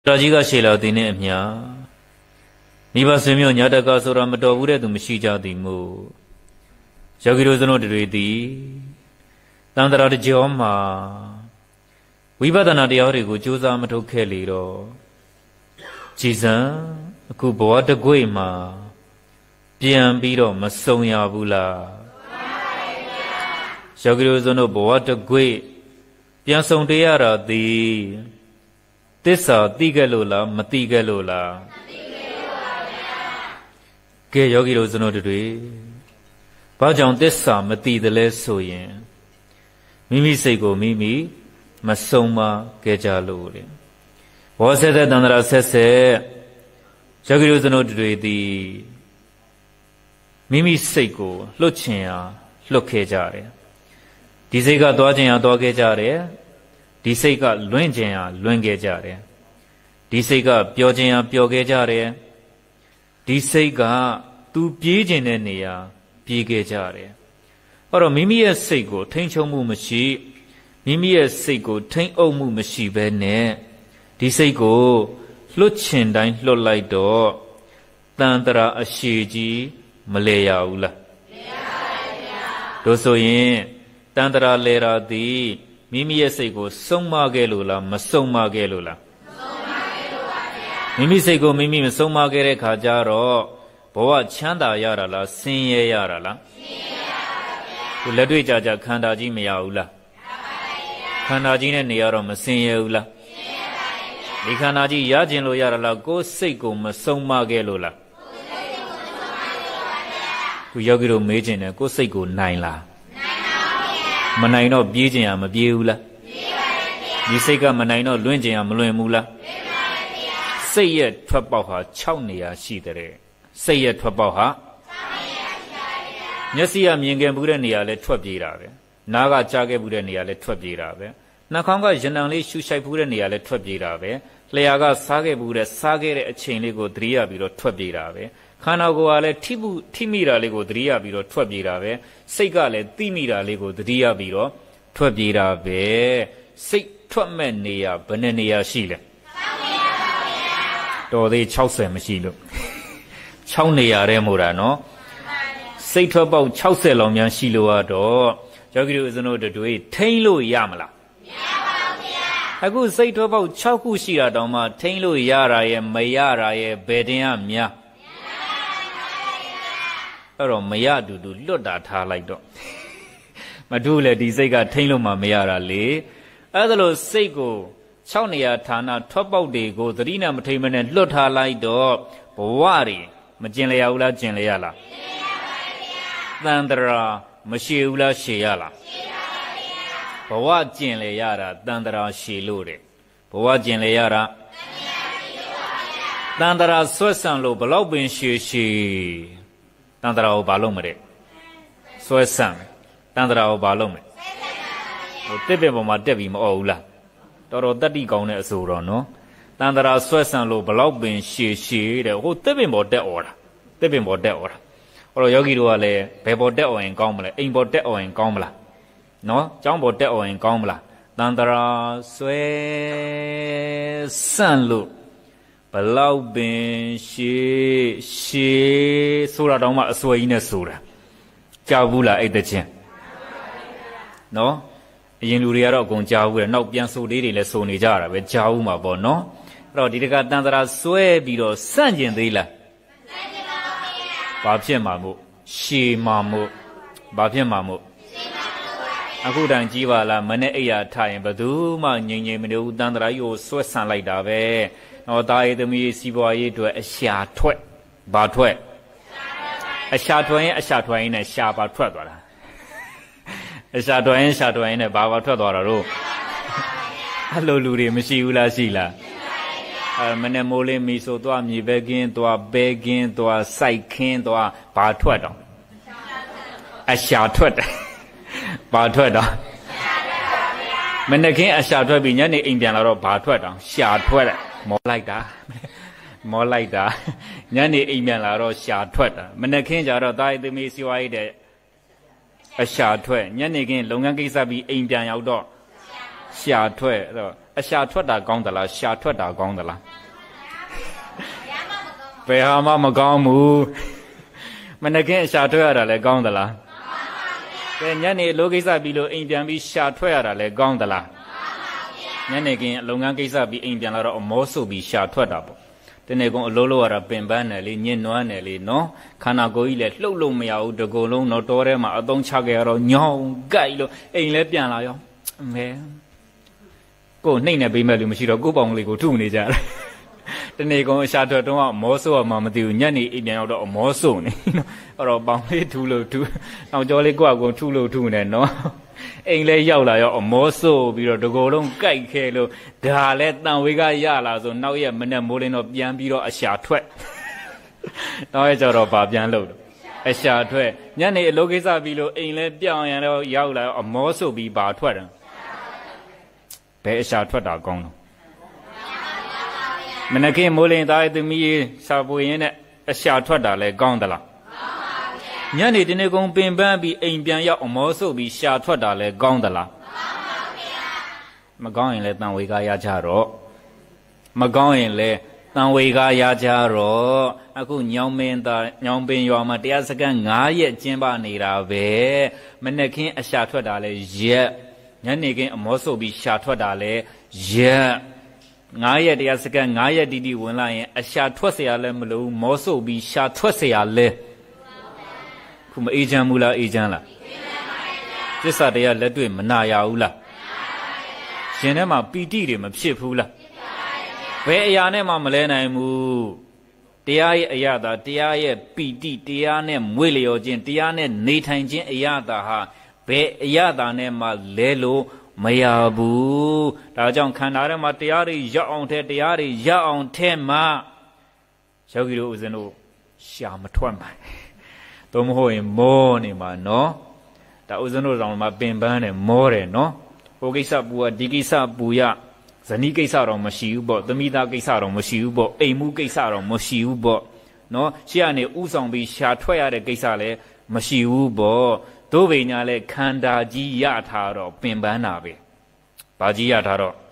Rajiga Shela Dine Mia Niba Simio Yataka Sora Matavure to Mishija di Mu Jagiruzano de Di Tandara de Joma Vibadana de Origo Juza Mato Keliro Jiza Kuboa de Guima Pian Biro Masonia Bula Jagiruzano Boa de Gui Pian Sondiara di Tessa Tigalula, Matigalula. Ke Yogi Rosano de Pajan Tessa, Mati the Lesoyen. Mimi Sego Mimi, Masoma, Gejaluri. Was it that Nandra says, Yogi Rosano de the Mimi Sego, Lucia, Lokejare. Disega Dwajin Dogejare. Disega Luengia, Luengejare. Disega Piogenia, Piogejare. Disega tu Pigenenia, Pigejare. Or Mimi a Sego, Tencho Mumashi, Mimi a Sego, Ten O Mumashi Bene. Disego, Luchin Dine Lolaido, Tandra Ashiji, Malaya Ula. Doso yin, Tandra Lera di. Mimi Sego, Soma Gelula, Masoma Gelula. Mimi Sego, Mimi, Soma Gere Kajaro, Boa Chanda Yarala, Sinye Yarala. Uladui Jaja Kandaji Miaula. Kandajin Niarom, Sinyeula. Nikanaji Yajin Yarala, go Sego, Masoma Gelula. Kuyagiro Majin, go Sego, Naila. Manaino Bijia Mabiula. Disega Manaino Lungia Muluemula. Say it Twabaha, Chaunia Shidere. Say it Twabaha. Yasia Mingan Budania let Twabirave. Naga Jage Budania let Twabirave. Nakanga generally Shushai Budania let Twabirave. Leaga Sage Buddha Sage a chain lego Dria Biro Twabirave. Kanagoale Tibu Timira lego Dria Biro Twabirave. Segale Timira lego Dria Biro Twabirave. Say Twamania Banania Shile. Do they Chausa Machilo Chaunia Remurano? Say to about Chauselom Yan Shiloa do. Jogi is an order to it. Tailo Yamala. I could say to about Chaukushira Doma, Tailo Yara, Mayara, Bediam Mia. Or Mayadu do Lodata like do. Madula Disega Tailoma Mayara lay. Other Sego, Chaunia Tana, top out de go, the Rina Mataman and Lota like do. Bawari, Majinleaula Jinleala. Dandra, Mashiula Shiala. Bawa Jinleara, Dandra Shilure. Bawa Jinleara. Dandra Swasan lo Balobin Shishi. Dandra Balomere. Swasan. Dandra Balome. Tibema Debbie Ola. Toro Daddy Gone Azuro, no? Dandra Swasan lo Balobin Shishi, the whole Tibimo de order. Tibimo de order. Or Yogi Duale, Pebo deo and Gomla, Imbo deo and Gomla. No, Jumbo deo and Gomla. Dandara Swe Sanlu. Balaubin she Sura Doma Swayina Sura. Javula ate the chin. No? In Uriara Gon Javu, no Bianso Lady Lesoni Jara, with Jauma Bono. Rodica Dandara Swe Bido Sanjin Dila. Bapian Mamu, she Mamu, Bapian Mamu. Akudan Jiva la Manea time, but do my Yimino Dandrayo Swesan like Dave, or die the me Siboy to a shat twet, Batwet. A shatwain, a sharp at Twadra. A shatwain, a Baba Twadra. Hello, Ludi, Messiula Sila. Manemole miso to a me begging to a begging to a psyking to a batwet. A shatwet. Batwet. Menakin a shatwet be any Indian or batwet. Shatwet. More like that. More like that. Yanni Indian or shatwet. Menakin Jaro died the miss you a shatwet. Yanni again, Longangisabi Indian outdoor. Shatwet. အရှာထွက်တာကောင်းသလားရှာထွက်တာကောင်းသလားဘယ်ဟာမှမကောင်းဘူးမနခင်အရှာထွက်ရတာလည်းကောင်းသလားကဲညနေအလုပ်ကိစ္စပြီးလို့အိမ်ပြန်ပြီးရှာထွက်ရတာလည်းကောင်းသလားညနေခင်းလုပ်ငန်းကိစ္စပြီးအိမ်ပြန်လာတော့အမောဆုပ်ပြီးရှာထွက်တာပေါ့တနေ့ကုန်အလုပ်လုပ်ရတာပင်ပန်းတယ်လေညှဉ်းနွမ်းတယ်လေနော်ခန္ဓာကိုယ်ကြီးလည်းလှုပ်လို့မရဘူးတကူလုံးတော့တောထဲမှာအသုံးချခဲ့ရတော့ညောင်းကြိုက်လို့အိမ်လည်းပြန်လာရောအမေကိုနှိမ့်နေပေးမဲ့လူမရှိတော့ကိုပေါင်ကလေးကိုထုနေကြတယ်တနေ့ကုန်အရှာထွက်တော့အမောဆုပ်မှမသိဘူးညနေအိမ်ပြန်ရောက်တော့အမောဆုပ်နေနော်အဲ့တော့ပေါင်လေးထူလို့ထူနောက်ကျော်လေးကိုယ့်အကုန်ထုလို့ထုနေနော်အိမ်လဲရောက်လာရောအမောဆိုးပြီးတော့တကိုယ်လုံးကြိုက်ခဲလို့ဒါလဲတန်ဝေကရလာဆိုနောက်ရက်မနေ့မိုးလင်းတော့ပြန်ပြီးတော့အရှာထွက်နောက်ရက်ကျတော့ဗာပြန်လို့အရှာထွက်ညနေအလုပ်ကိစ္စပြီးလို့အိမ်လဲပြောင်းရတော့ရောက်လာရောအမောဆိုးပြီးဗာထွက်တယ်ဘယ်အရှာထွက်တာကောင်းတော့မနေ့ကမိုးလင်းသားရဲ့သမီးစာပွေရင်းနဲ့အရှာထွက်တာလဲကောင်းသလားညနေတနေ့ကုန်ပင်ပန်းပြီးအိမ်ပြန်ရောက်အမောဆုပ်ပြီးရှာထွက်တာလဲကောင်းသလားမကောင်းရင်လဲတန်ဝေကားရကြတော့မကောင်းရင်လဲတန်ဝေကားရကြတော့အခုညောင်ပင်ရွာမှာတရားစခန်း9ရက်ကျင်းပနေတာပဲမနေ့ခင်းအရှာထွက်တာလဲရက်ညနေခင်းအမောဆုပ်ပြီးရှာထွက်တာလဲရက်9ရက်တရားစခန်း9ရက်တီဝင်လာရင်အရှာထွက်เสียလဲမလို့မောဆုပ်ပြီးရှာထွက်เสียလဲခုမအေးချမ်းဘူးလားအေးချမ်းလားသစ္စာတရားလက်တွေ့မနာရဘူးလားရှင်ထဲမှာပီတိတွေမဖြစ်ဘူးလားဘယ်အရာနဲ့မှမလဲနိုင်ဘူးတရားရဲ့အရာသာတရားရဲ့ပီတိတရားနဲ့မွေ့လျော်ခြင်းတရားနဲ့နေထိုင်ခြင်းအရာသာဟာဘယ်အရာသာနဲ့မှလဲလို့မရဘူးဒါကြောင့်ခန္ဓာထဲမှာတရားတွေရောက်အောင်ထဲတရားတွေရောက်အောင်ထဲမှာယောဂီတို့ဦးဇင်းတို့ရှာမထွက်ပါတော့မဟုတ်ရင်မောနေမှာနော်ဒါဥစဉ်တို့တောင်မှပင်ပန်းတယ်မောတယ်နော်ဟိုကိစ္စပူရဒီကိစ္စပူရဇနီးကိစ္စတော့မရှိဘူးပေါ့သမီးသားကိစ္စတော့မရှိဘူးပေါ့အိမ်မှုကိစ္စတော့မရှိဘူးပေါ့နော်ရှေ့ကနေဥဆောင်ပြီးရှာထွက်ရတဲ့ကိစ္စလည်းမရှိဘူးပေါ့ဒုဗိညာလည်းခန္ဓာကြီးရထားတော့ပင်ပန်းတာပဲဘာကြီးရထားတော့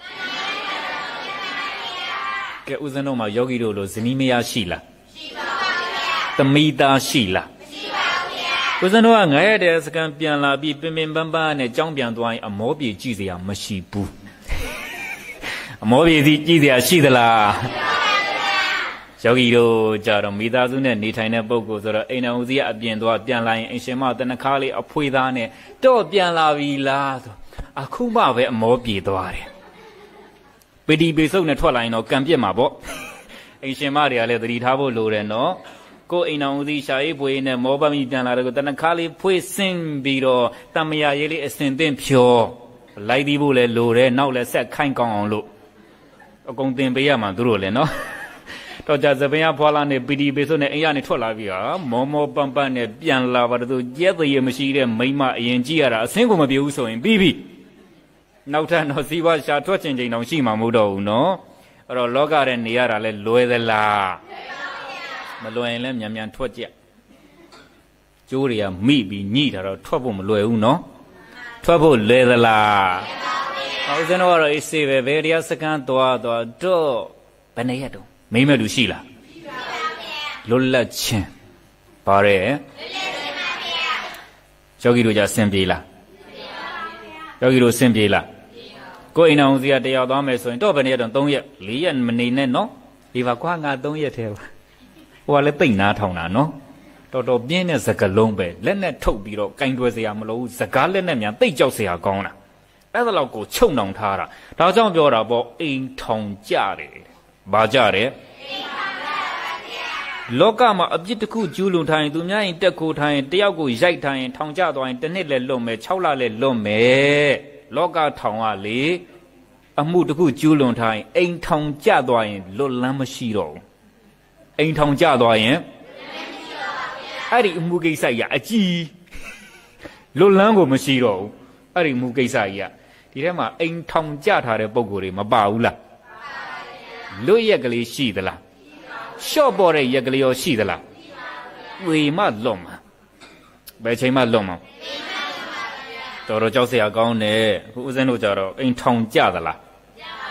ကဲဥစဉ်တို့မှာယောဂီတို့လိုဇနီးမယားရှိလားရှိပါဘူးဗျာသမီးသားရှိလားဦးဇင်းတို့က9ရက်တည်းစကန်ပြန်လာပြီးပင်ပင်ပန်းပန်းနဲ့ကြောင်းပြန်သွားရင်အမောပြေကြည့်စရာမရှိဘူးအမောပြေစီကြည့်စရာရှိသလားယောဂီတို့ကြတော့မိသားစုနဲ့နေထိုင်တဲ့ပုဂ္ဂိုလ်ဆိုတော့အိမ်တော်ဦးစီးကအပြင်သွားပြန်လာရင်အရှင်မတနခါလေးအဖွေသားနဲ့တော့ပြန်လာပြီလားဆိုအခုမှပဲအမောပြေသွားတယ်ပီတိပေစုံနဲ့ထွက်လာရင်တော့ကံပြစ်မှာပေါ့အိမ်ရှင်မတွေကလည်းသတိထားဖို့လိုတယ်နော်ကိုအိမ်တော်ဦးစီးရှာရေးပွေနဲ့မောပမိပြန်လာတော့တနခါလေးဖွေဆင်းပြီးတော့တမယာရေးလေးအစင်သင့်ဖြောလိုက်ပြီးဖို့လဲလိုတယ်နောက်လဲဆက်ခိုင်းကောင်းအောင်လို့အကုန်သင်ပေးရမှာသူတို့လည်းနော်တော့ကြစပင်ရဖွာလာနဲ့ပီတီပေဆိုနဲ့အိမ်ရနေထွက်လာပြီဟာမောမောပန်းပန်းနဲ့ပြန်လာပါတော့ကျဲသေးရမရှိတဲ့မိမအရင်ကြည့်ရတာအစင်းကိုမပြေဘူးဆိုရင်ပြီးပြီနောက်ထပ်တော့စီးပွားရှာထွက်ချင်းချင်းတောင်ရှိမှာမဟုတ်တော့ဘူးနော်အဲ့တော့လောကထဲနေရတာလဲလွယ်သလားမလွယ်ရင်လည်းမြန်မြန်ထွက်ကြကျိုးတွေကမိပြီးညှိတာတော့ထွက်ဖို့မလွယ်ဘူးနော်ထွက်ဖို့လွယ်သလားဟုတ်စင်တော့အေးစေပဲဘယ်တရားစကန်သွားတော့ဘယ်နေရတော့မိမတူရှိလားရှိပါဗျာလွတ်လပ်ခြင်းပါရဲ့လွတ်လပ်ခြင်းပါဗျာယောဂီတို့ကြဆင်ပြေလားယောဂီတို့ဆင်ပြေလားကိုယ်အိမ်အောင်စီကတရားသွားမယ်ဆိုရင်တော့ဘယ်နေရတော့3ရက်4ရက်မနေနဲ့နော်ဒီပါကွာငါ3ရက်ထဲပါဟိုကလည်းတိတ်နာထောင်တာနော်တော်တော်ပြင်းတဲ့စကလုံးပဲလက်နဲ့ထုတ်ပြီးတော့ကင်တွယ်เสียမလို့စကားလက်နဲ့မြန်တိတ်ကြောက်เสียကောင်းတာအဲ့ဒါလောက်ကိုချုပ်နှောင်ထားတာဒါကြောင့်ပြောတာပေါ့အိမ်ထောင်ကြတယ်ဘာကြတယ်အိမ်ထောင်ကြပါဗျာလောကမှာအပြစ်တစ်ခုကျူးလွန်ထားရင်သူများရင်တက်ကိုထားရင်တယောက်ကိုရိုက်ထားရင်ထောင်ကြသွားရင်တစ်နှစ်လည်းလွတ်မယ်6လလည်းလွတ်မယ်လောကထောင်ကလေအမှုတစ်ခုကျူးလွန်ထားရင်အိမ်ထောင်ကြသွားရင်လွတ်လန်းမရှိတော့ဘူးအိမ်ထောင်ကြသွားရင်အဲ့ဒီအမှုကိစ္စကြီးအကြီးလွတ်လန်းကိုမရှိတော့ဘူးအဲ့ဒီအမှုကိစ္စကြီးဒီထဲမှာအိမ်ထောင်ကြထားတဲ့ပုံကိုယ်တွေမပါဘူးလားလွတ်ရက်ကလေးရှိသလားရှော့ပေါ်တဲ့ရက်ကလေးရောရှိသလားဝေမလွတ်မှာဘယ်ချိန်မှလွတ်မှာတော်တော်ကြောက်စရာကောင်းတယ်ခုဦးဇင်းတို့ကြတော့အိမ်ထောင်ကြသလား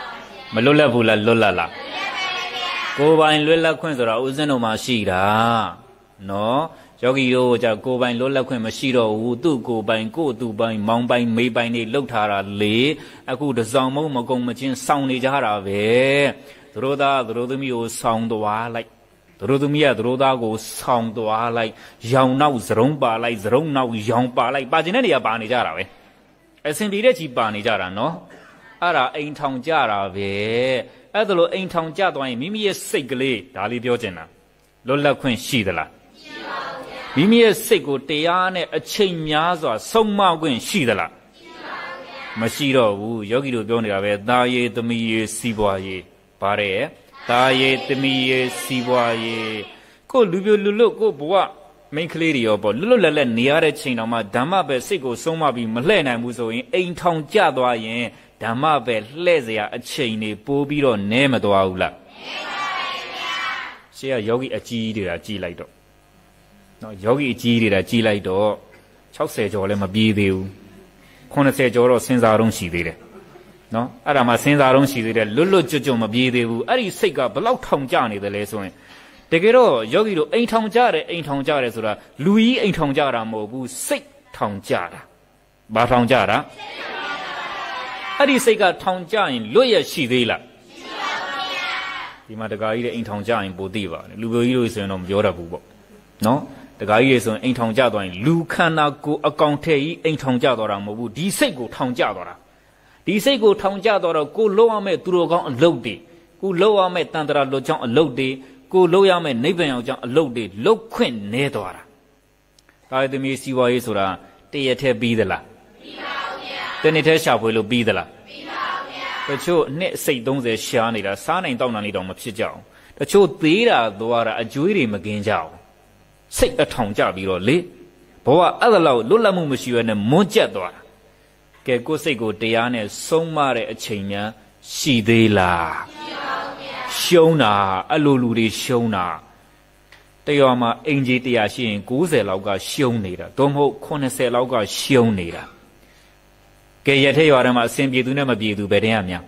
မလွတ်လပ်ဘူးလားလွတ်လပ်လားကိုယ်ပိုင်လွတ်လပ်ခွင့်ဆိုတာဥစဉ်တော်မှာရှိတာနော်ယောဂီတို့ကကိုယ်ပိုင်လွတ်လပ်ခွင့်မရှိတော့ဘူးသူ့ကိုယ်ပိုင်ကိုယ်သူပိုင်မောင်ပိုင်မေးပိုင်တွေလှုပ်ထားတာလေအခုတစောင်းမုံမကုံမချင်းစောင်းနေကြတာပဲသူတို့သားသူတို့သမီးကိုစောင်းသွားလိုက်သူတို့သမီးကသူတို့သားကိုစောင်းသွားလိုက်ရောင်နောက်စရုံးပါလိုက်စရုံးနောက်ရောင်ပါလိုက်ပါကျင်တဲ့နေရာပါနေကြတာပဲအစင်ပြေတဲ့ကြီးပါနေကြတာနော်အဲ့ဒါအိမ်ထောင်ကြတာပဲအဲ့ဒါလို့အိမ်ထောင်ကြသွားရင်မိမိရဲ့စိတ်ကလေးဒါလေးပြောချင်တာလွတ်လပ်ခွင့်ရှိသလားရှိပါဘူးမိမိရဲ့စိတ်ကိုတရားနဲ့အချိန်များစွာဆုံးမခွင့်ရှိသလားရှိပါဘူးမရှိတော့ဘူးယောဂီတို့ပြောနေတာပဲသားရည်သမီးရည်စီးပွားရေးပါတယ်သားရည်သမီးရည်စီးပွားရေးကိုလူပြိုလူလွတ်ကိုဘဝမိန်းကလေးတွေရောပေါ့လွတ်လွတ်လပ်လပ်နေရတဲ့ချိန်တောင်မှဓမ္မပဲစိတ်ကိုဆုံးမပြီးမလှည့်နိုင်ဘူးဆိုရင်အိမ်ထောင်ကြသွားရင်ဓမ္မပဲလှည့်เสียအချိန်နေပိုးပြီးတော့နဲမသွားဘူးလားနဲပါဘူးဗျာရှေ့ကယောဂီအကြီးတွေကကြီးလိုက်တော့နော်ယောဂီအကြီးတွေကကြီးလိုက်တော့60ကျော်လည်းမပြေးသေးဘူး80ကျော်တော့စဉ်းစားတော့ရှိသေးတယ်နော်အဲ့ဒါမှစဉ်းစားတော့ရှိသေးတယ်လွတ်လွတ်ကျွတ်ကျွတ်မပြေးသေးဘူးအဲ့ဒီစိတ်ကဘလောက်ထောင်ကြနေတယ်လဲဆိုရင်တကယ်တော့ယောဂီတို့အိမ်ထောင်ကြတယ်ဆိုတာလူကြီးအိမ်ထောင်ကြတာမဟုတ်ဘူးစိတ်ထောင်ကြတာဘာထောင်ကြတာအဲ့ဒီစိတ်ကထောင်ကြရင်လွတ်ရရှိသေးလားရှိပါဘူးဗျာဒီမှာတကားကြီးတဲ့အိမ်ထောင်ကြရင်ပိုသိပါတယ်လူမျိုးကြီးတို့ဆိုရင်တော့မပြောတတ်ဘူးပေါ့နော်တကားကြီးတွေဆိုရင်အိမ်ထောင်ကြသွားရင်လူခန္ဓာကိုယ်အကောင်ထဲကြီးအိမ်ထောင်ကြသွားတာမဟုတ်ဘူးဒီစိတ်ကိုထောင်ကြသွားတာဒီစိတ်ကိုထောင်ကြသွားတော့ကိုလုံးရမဲ့သူတော်ကောင်းအလုပ်တွေကိုလုံးရမဲ့တန်တရာလွတ်ချောင်းအလုပ်တွေကိုလုံးရမဲ့နိဗ္ဗာန်ရောက်ချောင်းအလုပ်တွေလုတ်ခွင့်နေသွားတာဒါရသမီးစီဝါရေးဆိုတာတရက်ထဲပြီးသလားပြီးပါဘူးဗျာတနေ့ထဲရှာဖွေလို့ပြီးသလားပြီးပါဘူးဗျာတချို့နှစ်စိတ်30ရှားနေတာစားနိုင်တောက်နိုင်နေတော့မဖြစ်ကြအောင်တချို့သေးတာသွားတာအကျွေးတွေမကင်းကြအောင်စိတ်အထောင်ကြပြီးတော့လေဘဝအဲ့ဒါလောက်လွတ်လပ်မှုမရှိဘဲနဲ့မွန်းကျက်သွားတာကဲကိုယ်စိတ်ကိုတရားနဲ့ဆုံးမတဲ့အချိန်များရှိသေးလားရှိပါဘူးဗျာရှုံးတာအဲ့လိုလူတွေရှုံးတာတရောမှာအင်ဂျီ100ရှိရင်90လောက်ကရှုံးနေတာသို့မဟုတ်80လောက်ကရှုံးနေတာကဲရထက်ရွာထဲမှာအစဉ်ပြေသူနဲ့မပြေသူဘယ်တည်းရများ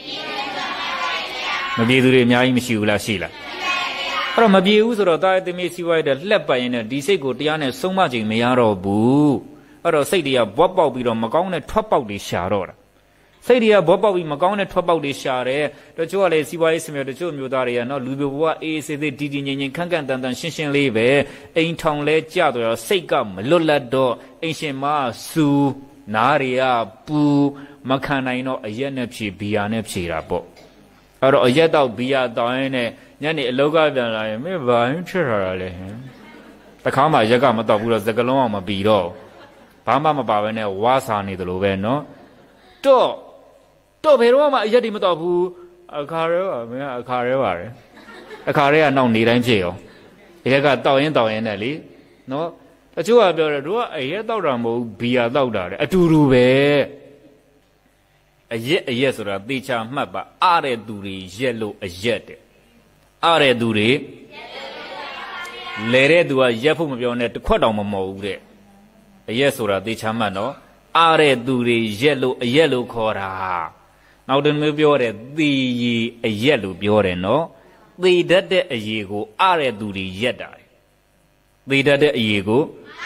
မပြေသူတွေအများကြီးမရှိဘူးလားရှိလားအဲ့တော့မပြေဘူးဆိုတော့တာသမီးစီဝိုင်းတဲ့လှက်ပိုင်ရင်ဒီစိတ်ကိုတရားနဲ့ဆုံးမချိန်မရတော့ဘူးအဲ့တော့စိတ်တွေကဘွက်ပေါက်ပြီးတော့မကောင်းတဲ့ထွက်ပေါက်တွေရှာတော့တာစိတ်တွေကဘွက်ပေါက်ပြီးမကောင်းတဲ့ထွက်ပေါက်တွေရှာတယ်တချို့ကလည်းစီဝိုင်းစင်မြတချို့မျိုးသားတွေကနော်လူပြဘဝအေးစေးဒီဒီငြိမ်ငြိမ်ခန့်ခန့်တန်တန်ရှင်းရှင်းလေးပဲအိမ်ထောင်လဲကြတော့စိတ်ကမလွတ်လပ်တော့အိမ်ရှင်မစူနားတွေကပူမခံနိုင်တော့အရက်နဲ့ဖြေဘီယာနဲ့ဖြေတာပေါ့အဲ့တော့အရက်တော့ဘီယာတောင်းရင်းနဲ့ညနေအလောက်ကပြန်လာရင်မင်းဘာရင်ဖြစ်ရတာလဲတခါမှရက်ကမတော့ဘူးတော့စကလုံးအောင်မပြီးတော့ဘာမှမပါဘဲနဲ့ဝါစာနေတယ်လို့ပဲနော်တော့ဘယ်တော့မှအရက်တွေမတော့ဘူးအခါရဲပါမင်းအခါရဲပါတယ်အခါရဲကနောက်နေတိုင်းဖြစ်ရောရက်ကတောက်ရင်နဲ့လေနော်တချို့ကပြောတယ်တို့ကအရက်တောက်တာမဟုတ်ဘီယာတောက်တာလေအတူတူပဲအရက်ဆိုတာသေချာမှတ်ပါအားတဲ့သူတွေရက်လို့အရက်တဲ့အားတဲ့သူတွေလဲတဲ့သူကရက်ဖို့မပြောနဲ့တစ်ခွက်တောင်မမော်ဘူးတဲ့အရက်ဆိုတာသေချာမှတ်နော်အားတဲ့သူတွေရက်လို့အရက်လို့ခေါ်တာနောက်တစ်မျိုးပြောတယ်သေရီအရက်လို့ပြောတယ်နော်သေတတ်တဲ့အရေကိုအားတဲ့သူတွေရက်တာသေတတ်တဲ့အရေကို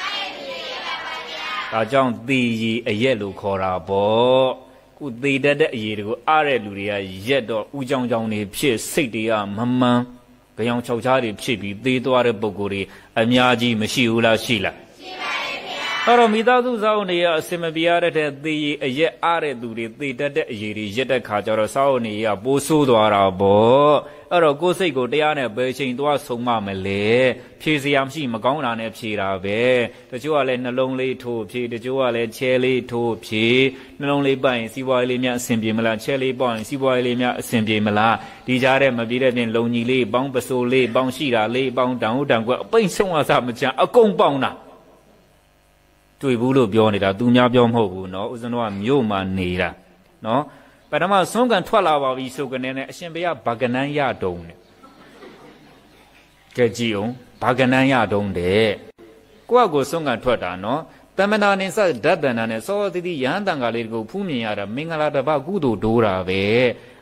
ဒါကြောင့်သေရီအရက်လို့ခေါ်တာပေါ့ခုသေတတ်တဲ့အရေတွေကိုအားတဲ့လူတွေကရက်တော့ဥကြောင်ကြောင်တွေဖြစ်စိတ်တွေကမမှန်ကြောင်ခြောက်ချားတွေဖြစ်ပြီးသေသွားတဲ့ပုံကိုယ်တွေအများကြီးမရှိဘူးလားရှိလားရှိပါတယ်ဗျာအဲ့တော့မိသားစုစောင့်နေရအစင်မပြေရတဲ့သေရီအရက်အားတဲ့သူတွေသေတတ်တဲ့အရေတွေရက်တဲ့ခါကျတော့စောင့်နေရပိုးဆိုးသွားတာပေါ့အဲ့တော့ကိုယ်စိတ်ကိုတရားနဲ့ဘယ်ချိန်သွားဆုံးမမလဲဖြေစရာမရှိမကောင်းတာနဲ့ဖြေတာပဲတချို့ကလည်းနှလုံးလေးထိုးဖြေတချို့ကလည်းချဲလေးထိုးဖြေနှလုံးလေးပိုင်စီးပွားရေးလေးများအဆင်ပြေမလားချဲလေးပေါ့ရင်စီးပွားရေးလေးများအဆင်ပြေမလားဒီကြားထဲမပြေတဲ့ပြင်လုံကြီးလေးပေါင်းပစိုးလေးပေါင်းရှိတာလေးပေါင်းတန်ဟုတ်တန်ကွက်အပိတ်ဆုံးအစမချမ်းအကုန်ပေါင်းတာတွေ့ဘူးလို့ပြောနေတာသူများပြောမဟုတ်ဘူးနော်ဦးဇင်းတို့ကမြို့မှာနေတာနော်ပထမဆုံးကန်ထွက်လာပါပြီဆိုကနေနဲ့အရှင်ဘုရားဘာကနန်းရတုံးတဲ့ကဲကြည့်အောင်ဘာကနန်းရတုံးတဲ့ကိုယ့်အကိုဆုံးကန်ထွက်တာနော်တမနာနေစဓာတ်တဏ္ဍာနဲ့စောတိတိယဟန်တန်ကလေးကိုဖူးမြင်ရတာမင်္ဂလာတပကုသိုလ်ဒိုးတာပဲ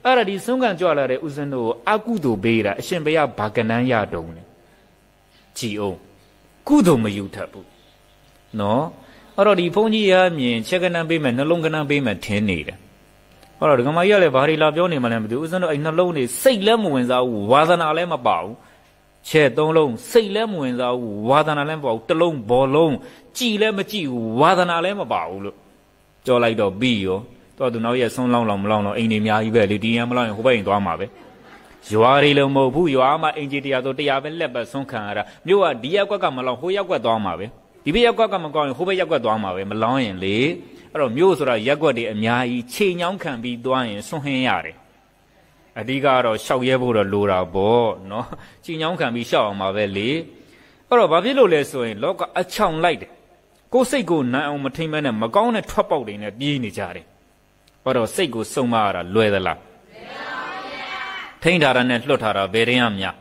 အဲ့ဒါဒီဆုံးခံကြွလာတဲ့ဦးဇင်းတို့အကုသိုလ်ပေးတာအရှင်ဘုရားဘာကနန်းရတုံးလဲကြည်အောင်ကုသိုလ်မယူထပ်ဘူးနော်အဲ့တော့ဒီဘုန်းကြီးရမြင်ချက်ကနန်းပေးမယ်နှလုံးကနန်းပေးမယ်ထင်းနေတယ်အဲ့တော့ဒကမကြီးကလည်းဘာတွေလာပြောနေမှလည်းမသိဘူးဦးဇင်းတို့အဲ့နှလုံးတွေစိတ်လည်းမဝင်စားဘူးဝါသနာလည်းမပါဘူးချက်သုံးလုံးစိတ်လည်းမဝင်စားဘူးဝါသနာလည်းမပါဘူးတစ်လုံးဘောလုံးကြည်လည်းမကြည်ဘူးဝါသနာလည်းမပါဘူးလို့ကြောလိုက်တော့ပြီးရောတော့သူနောက်ရက်ဆုံးလောင်းလောင်မလောင်းတော့အိမ်တွေအများကြီးပဲလေဒီရန်မလောင်းရင်ဟိုဘက်အိမ်သွားမှာပဲရွာတွေလုံးမဟုတ်ဘူးရွာမှာအင်ဂျီတရားဆိုတရားပဲလက်ပဲဆုံးခံရတာမြို့ကဒီရက်ကွက်ကမလောင်းဟိုရက်ကွက်သွားမှာပဲဒီဘက်ရက်ကွက်ကမကောင်းရင်ဟိုဘက်ရက်ကွက်သွားမှာပဲမလောင်းရင်လေအဲ့တော့မြို့ဆိုတာရက်ကွက်တွေအများကြီးချိန်ညောင်းခံပြီးသွားရင်ဆွန့်ဟင်းရတယ်အဓိကတော့ရှောက်ရဲဖို့တော့လိုတာပေါ့နော်ချိန်ညောင်းခံပြီးရှောက်အောင်ပါပဲလေအဲ့တော့ဘာဖြစ်လို့လဲဆိုရင်လောကအချောင်လိုက်တယ်ကိုယ်စိတ်ကိုနိုင်အောင်မထိမ့်မဲနဲ့မကောင်းတဲ့ထွက်ပေါက်တွေနဲ့ပြေးနေကြတယ်ဘာတော့စိတ်ကိုစုံမရတာလွယ်သလားထိမ့်ထားတာနဲ့လွတ်ထားတာဘယ်ရင်ရမြ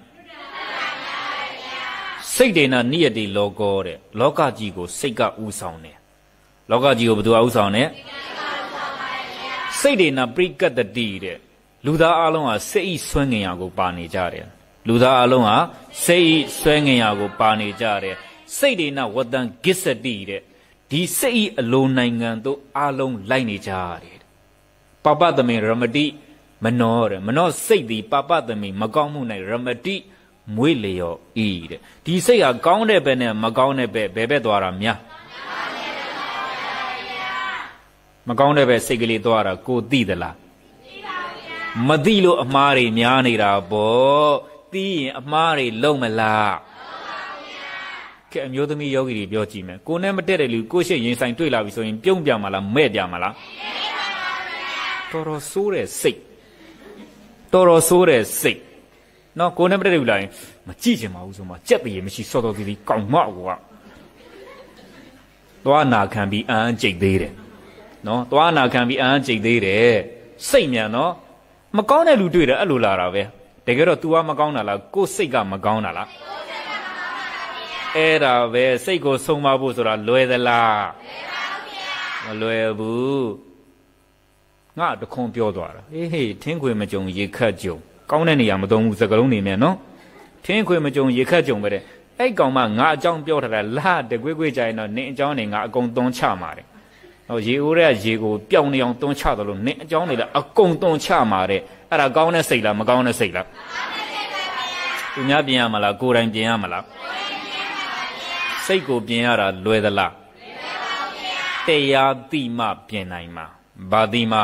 စိတ်တွေနဲ့နိယတိလောကောတဲ့လောကကြီးကိုစိတ်ကဥဆောင်တယ်လောကကြီးကိုဘယ်သူကဥဆောင်လဲစိတ်တွေနဲ့ပရိကတ္တိတဲ့လူသားအလုံးဟာစိတ်ဤဆွဲငင်ရာကိုပါနေကြတယ်လူသားအလုံးဟာစိတ်ဤဆွဲငင်ရာကိုပါနေကြတယ်စိတ်တွေနဲ့ဝတ္တန်ဂစ္စတိတဲ့ဒီစိတ်ဤအလိုနိုင်ငံတို့အလုံးလိုက်နေကြတယ်ပပသမေရမတိမနောတဲ့မနောစိတ်သည်ပပသမေမကောင်းမှု၌ရမတိမွေးလျော်ဤတဲ့ဒီစိတ်ဟာကောင်းတဲ့ဘက်နဲ့မကောင်းတဲ့ဘက်ဘယ်ဘက်သွားတာများမကောင်းတဲ့ဘက်စိတ်ကလေးသွားတာကိုသိသလားမသိလို့အမှားတွေများနေတာပေါ့သိရင်အမှားတွေလုံးမလားကဲအမျိုးသမီးယောဂီတွေပြောကြည့်မယ်ကိုနဲ့မတက်တဲ့လူကိုရှေ့ရင်ဆိုင်တွေ့လာပြီဆိုရင်ပြုံးပြမှာလားမဲ့ပြမှာလားတော်တော်ဆိုးတဲ့စိတ်တော်တော်ဆိုးတဲ့စိတ်နော်ကိုနဲ့မတက်တဲ့လူလာရင်မကြည့်ချင်ပါဘူးဆိုမှကြက်တည်းမရှိစောတော်သေးကောင်းမကွာသွားနာခံပြီးအန်းကြိတ်သေးတယ်နော်သွားနာခံပြီးအန်းကြိတ်သေးတယ်စိတ်မြန်နော်မကောင်းတဲ့လူတွေ့တယ်အဲ့လိုလာတာပဲတကယ်တော့ तू ကမကောင်းတာလားကိုယ်စိတ်ကမကောင်းတာလားအဲ့ဒါပဲစိတ်ကိုဆုံးမဖို့ဆိုတာလွယ်သလားမလွယ်ဘူးငါတခွန်ပြောသွားတာဟေးထင်းခွေမကြုံရေခတ်ကြုံကောင်းတဲ့နေရာမသုံးဘူးစကလုံးနေမြဲနော်ထင်းခွေမကြုံရေခတ်ကြုံပဲတဲ့အဲ့ကောင်မှငါအကြောင်းပြောထားတာလာတကွေးကွေးကြရင်တော့နင်းအကြောင်းနေငါအကုန်သွန်းချမှာတဲ့ဟောရေအိုးတဲ့ရေကိုပျောက်နေအောင်သွန်းချတယ်လို့နင်းအကြောင်းနေလားအကုန်သွန်းချမှာတဲ့အဲ့ဒါကောင်းတဲ့စိတ်လားမကောင်းတဲ့စိတ်လားသူများပြင်ရမလားကိုယ်တိုင်ပြင်ရမလားစိတ်ကိုပြင်ရတာလွယ်သလားတရားတိမှပြင်နိုင်မှာဘာတိမှ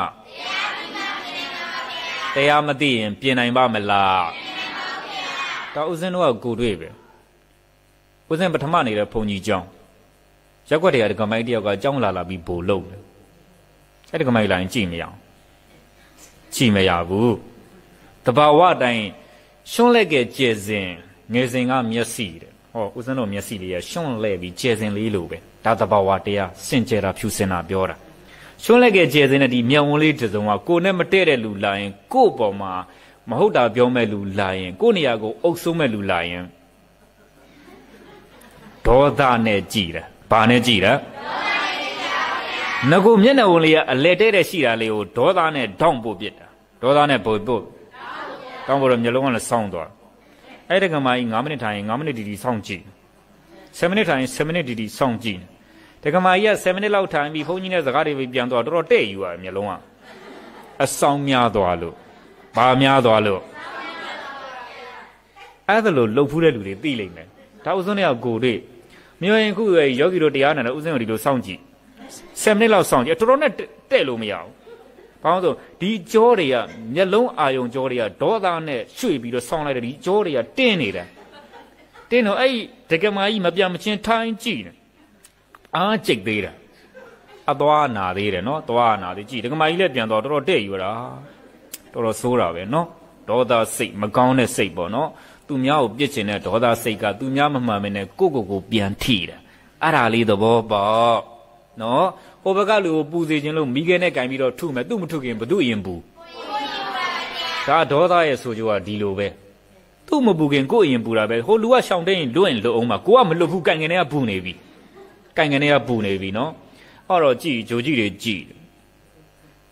တရားမသိရင်ပြင်နိုင်ပါမလားတော့ဦးဇင်းတို့ကကိုတွေ့ပဲဦးဇင်းပထမနေတဲ့ဘုံကြီးကျောင်းရက်ွက်တွေကဒကမိုင်းတယောက်ကကျောင်းလာပြီးဘိုလ်လုံးတယ်အဲ့ဒကမိုင်းလာရင်ကြည့်မရအောင်ကြည့်မရဘူးတဘာဝတိုင်းရှွန်းလက်ကကျဲစင်ငယ်စဉ်ကမျက်စိတဲ့ဟောဦးဇင်းတို့မျက်စိလေးရရှွန်းလဲပြီးကျဲစင်လေးလိုပဲဒါတဘာဝတရားစင်ကြဲတာဖြူစင်တာပြောတာရှွန်းလက်ကကျဲစင်တဲ့ဒီမျက်ဝန်းလေးတစ်စုံကကိုနဲ့မတည့်တဲ့လူလာရင်ကို့ပေါ်မှာမဟုတ်တာပြောမဲ့လူလာရင်ကို့နေရာကိုအုပ်စိုးမဲ့လူလာရင်ဒေါသနဲ့ကြည်တယ်ဘာနဲ့ကြည်တယ်ငါကိုမျက်နှာဝင်လေးကအလဲတဲတဲ့ရှိတာလေးကိုဒေါသနဲ့တောင့်ပို့ပြစ်တာဒေါသနဲ့ပို့တောင့်ပို့တော့မျက်လုံးကလည်းစောင်းသွားအဲ့ဒီကမှ9မိနစ်ထိုင်ရင်9မိနစ်ဒီစောင့်ကြည့်7မိနစ်ထိုင်ရင်7မိနစ်ဒီစောင့်ကြည့်ဒီကမှကြီးက7မိနစ်လောက်ထိုင်ပြီးဘုန်းကြီးနဲ့စကားတွေပြန်သွားတော်တော်တဲ့ယူရတယ်မျက်လုံးကအဆောင်များသွားလို့ဘာများသွားလို့အဲ့ဒါလို့လှုပ်ဖူးတဲ့လူတွေသိလိမ့်မယ်ဒါဥစွန်းတွေကကိုတွေ့မြို့ရင်ခုယောဂီတို့တရားနာတဲ့ဥစဉ်ကိုဒီလိုစောင့်ကြည့်7မိနစ်လောက်စောင့်ကြည့်တော်တော်နဲ့တဲ့လို့မရဘူးဘာလို့ဆိုဒီကြောတွေကမျက်လုံးအာယုံကြောတွေကဒေါသနဲ့ရွှေ့ပြီးတော့စောင့်လိုက်တဲ့ဒီကြောတွေကတင်းနေတယ်တင်းတော့အဲ့ဒကမာကြီးမပြမချင်းထိုင်းကြည့်တယ်အားကြိတ်သေးတယ်အသွားနာသေးတယ်နော်သွားနာသေးကြည့်ဒကမာကြီးလည်းပြန်တော့တော်တော်တဲ့ယူတာတော်တော်ဆိုးတာပဲနော်ဒေါသစိတ်မကောင်းတဲ့စိတ်ပေါ့နော်သူများကိုပြစ်ချင်တဲ့ဒေါသစိတ်ကသူများမမှန်မနဲ့ကိုပြန်ထိတယ်အဲ့ဒါလေးသဘောပေါက်နော်ဟိုဘက်ကလူကိုပူစေခြင်းလို့မိခဲနဲ့ကင်ပြီးတော့ထုမယ်သူ့မထုခင်ဘသူရင်ပူဒါဒေါသရဲ့ဆိုကြကဒီလိုပဲသူ့မပူခင်ကိုရင်ပူတာပဲဟိုလူကရှောင်တဲ့ရင်လွတ်ရင်လွတ်အောင်ပါကိုကမလွတ်ဘူးကင်ကနေကပူနေပြီကင်ကနေကပူနေပြီနော်အဲ့တော့ကြည်ဂျိုကြည့်တွေကြည်ဒ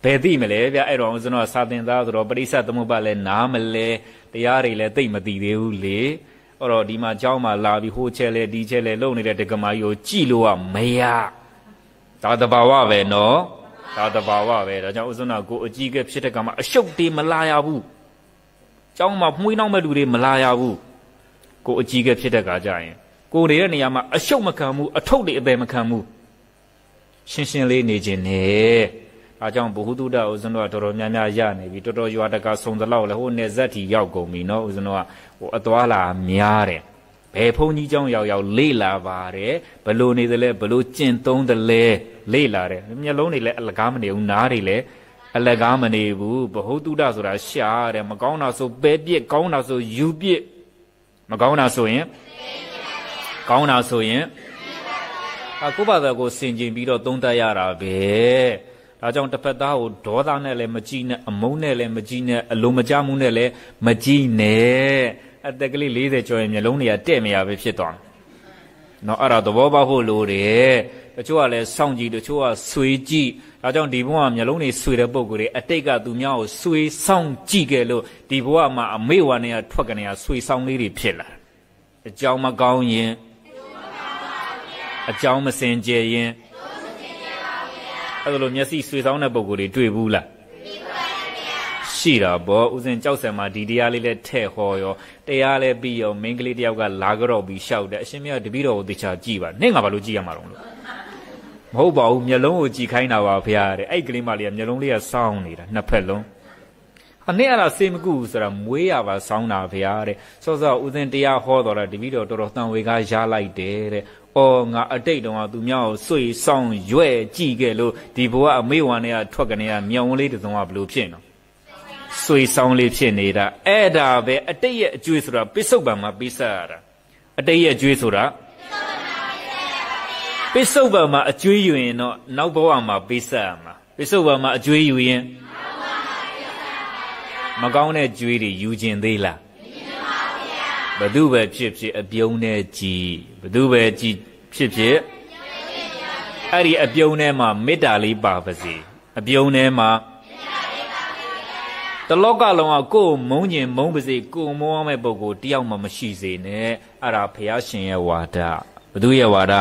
ဘယ်သိမလဲဗျအဲ့တော့ဦးဇင်းတို့စာသင်သားဆိုတော့ပရိစ္ဆေသမုပ္ပါလည်းနားမလဲတရားတွေလည်းသိမသိသေးဘူးလေအဲ့တော့ဒီမှာเจ้าမှာလာပြီးဟိုချက်လဲဒီချက်လဲလုံနေတဲ့တက္ကမကြီးကိုကြည့်လို့ကမရဒါတဘာဝပဲနော်ဒါတဘာဝပဲဒါကြောင့်ဦးဇင်းတို့ကိုအကြီးကဖြစ်တဲ့ကမှာအရှုပ်တွေမလာရဘူးเจ้าမှာမှုှေးနှောင်းမဲ့လူတွေမလာရဘူးကိုအကြီးကဖြစ်တဲ့ကကြရင်ကိုနေတဲ့နေရာမှာအရှုပ်မခံဘူးအထုပ်တွေအသေးမခံဘူးရှင်းရှင်းလေးနေခြင်းနဲ့ဒါကြောင့်ဘုဟုတုဒ္ဒဦးဇင်းတို့ကတော်တော်များများရနေပြီတော်တော်ရွာတကဆုံသလောက်လဲဟိုနေဇက်တီရောက်ကုန်ပြီနော်ဦးဇင်းတို့ကဟိုအသွားလာများတယ်ဘယ်ဘုန်းကြီးเจ้าရောက်လေ့လာပါတယ်ဘလို့နေတယ်လဲဘလို့ကျင့်သုံးတယ်လဲလေ့လာတယ်မျက်လုံးတွေလည်းအလကားမနေဘူးနားတွေလည်းအလကားမနေဘူးဘဟုတုဒ္ဒဆိုတာရှားတယ်မကောင်းတာဆိုပဲပြစ်ကောင်းတာဆိုယူပြစ်မကောင်းတာဆိုရင်ကောင်းတာဆိုရင်ကိုယ့်ဘာသာကိုစင်ကျင်ပြီးတော့သုံးသပ်ရတာပဲဒါကြောင့်တစ်ဖက်သားကိုဒေါသနဲ့လည်းမကြည့်နဲ့အမုန်းနဲ့လည်းမကြည့်နဲ့အလိုမကျမှုနဲ့လည်းမကြည့်နဲ့အသက်ကလေး40ကျော်ရင်မျက်လုံးတွေကတဲ့မရပဲဖြစ်သွားတယ်နော်အဲ့ဒါသဘောပေါက်ဖို့လိုတယ်တချို့ကလည်းစောင့်ကြည့်တချို့ကဆွေးကြည့်ဒါကြောင့်ဒီဘဝမျက်လုံးတွေဆွေတဲ့ပုံကိုယ်တွေအတိတ်ကသူများကိုဆွေးဆောင်ကြည့်ခဲ့လို့ဒီဘဝမှာအမေဝါနေရထွက်ကနေရဆွေးဆောင်လေးတွေဖြစ်လာအကြောင်းမကောင်းရင်အကြောင်းမစင်ကြယ်ရင်အဲ့လိုမျက်စိဆွေဆောင်တဲ့ပုံကိုယ်တွေတွေ့ဘူးလားရှိတာပေါ့ဦးဇင်းကြောက်စံမှာဒီတရားလေးလည်းထဲ့ဟောရောတရားလည်းပြီးရောမိန်းကလေးတယောက်ကလာကြတော့ပြီးရှောက်တယ်အရှင်မြတ်တပည့်တော်ကိုသေချာကြည့်ပါနဲ့ငါဘာလို့ကြည့်ရမှာတော့လို့မဟုတ်ပါဘူးမျက်လုံးကိုကြည့်ခိုင်းတာပါဖေရတဲ့အဲ့ကလေးမလေးကမျက်လုံးလေးကစောင်းနေတာနှစ်ဖက်လုံးအနည်းအဲ့ဒါစေမကူဆိုတာမွေးရပါစောင်းတာဖေရတဲ့စောစောဦးဇင်းတရားဟောတော်တာတပည့်တော်တော်တော်တန်ဝေကားရလိုက်တယ်တဲ့အော်ငါအတိတ်တုန်းကသူများကိုဆွေဆောင်ရွဲ့ကြည့်ခဲ့လို့ဒီဘဝအမေဝါနဲ့ကထွက်ကနေကမြောင်လေးတစ်စုံကဘလို့ဖြစ်နော်ဆွေဆောင်လေးဖြစ်နေတာအဲ့ဒါပဲအတိတ်ရဲ့အကျွေးဆိုတာပိဿုပံမှာပိဆက်ရတာအတိတ်ရဲ့အကျွေးဆိုတာပိဿုပံမှာအကျွေးယူရင်တော့နောက်ဘဝမှာပိဆက်ရမှာပိဿုပံမှာအကျွေးယူရင်မကောင်းတဲ့ကျွေးတွေယူခြင်းသေးလားဘသူပဲဖြစ်ဖြစ်အပြုံးနဲ့ကြည်ဘသူပဲကြည်ဖြစ်ဖြစ်အဲ့ဒီအပြုံးထဲမှာမေတ္တာလေးပါပါစေအပြုံးထဲမှာတလောကလုံးကကိုယ်မုန်းခြင်းမုန်းပါစေကိုယ်မောင်းမဲ့ပုဂ္ဂိုလ်တယောက်မှမရှိစေနဲ့အဲ့ဒါဘုရားရှင်ရဲ့ဝါဒဘသူရဲ့ဝါဒ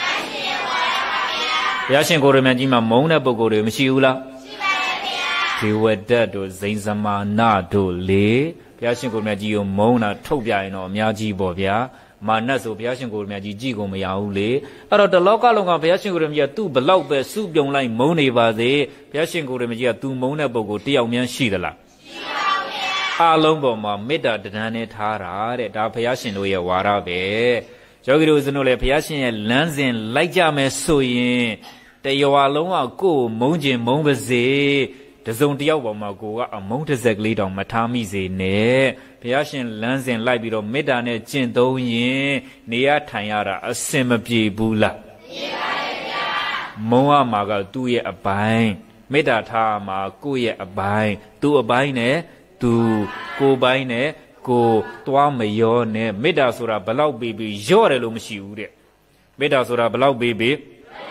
ဘုရားရှင်ကိုရမကြီးမှာမုန်းတဲ့ပုဂ္ဂိုလ်တွေမရှိဘူးလားရှိပါတယ်ဗျာဒေဝဒတ်တို့ဇိန်ဇမာနတို့လေဘုရားရှင်ကိုရမကြီးကိုမုန်းတာထုတ်ပြရင်တော့အများကြီးပေါ့ဗျာမာနတ်ဆိုဘုရားရှင်ကိုရမကြီးကြည့်ကုန်မရဘူးလေအဲ့တော့တလောကလုံးကဘုရားရှင်ကိုရမကြီးကသူ့ဘလောက်ပဲစုပြုံလိုက်မုန်းနေပါစေဘုရားရှင်ကိုရမကြီးကသူမုန်းတဲ့ပုဂ္ဂိုလ်တယောက်များရှိသလားအားလုံးပေါ်မှာမေတ္တာတဏ္ဍာနဲ့ထားတာတဲ့ဒါဘုရားရှင်တို့ရဲ့ဝါဒပဲယောဂီတို့စတို့လည်းဘုရားရှင်ရဲ့လမ်းစဉ်လိုက်ကြမယ်ဆိုရင်တရွာလုံးကကိုယ်မုန်းခြင်းမုန်းပါစေတစုံတယောက်ပေါ်မှာကိုကအမုန်းတစ်စက်ကလေးတောင်မထားမိစေနဲ့ဘုရားရှင်လမ်းစဉ်လိုက်ပြီးတော့မေတ္တာနဲ့ကျင့်သုံးရင်နေရထိုင်ရတာအစင်မပြေဘူးလားပြေပါရဲ့ဗျာမုန်းရမှာကသူ့ရဲ့အပိုင်းမေတ္တာထားမှာကိုယ့်ရဲ့အပိုင်းသူ့အပိုင်းနဲ့သူကိုယ်ပိုင်းနဲ့ကိုသွားမရောနဲ့မေတ္တာဆိုတာဘလောက်ပေးပြီးရော့တယ်လို့မရှိဘူးတဲ့မေတ္တာဆိုတာဘလောက်ပေးပြီး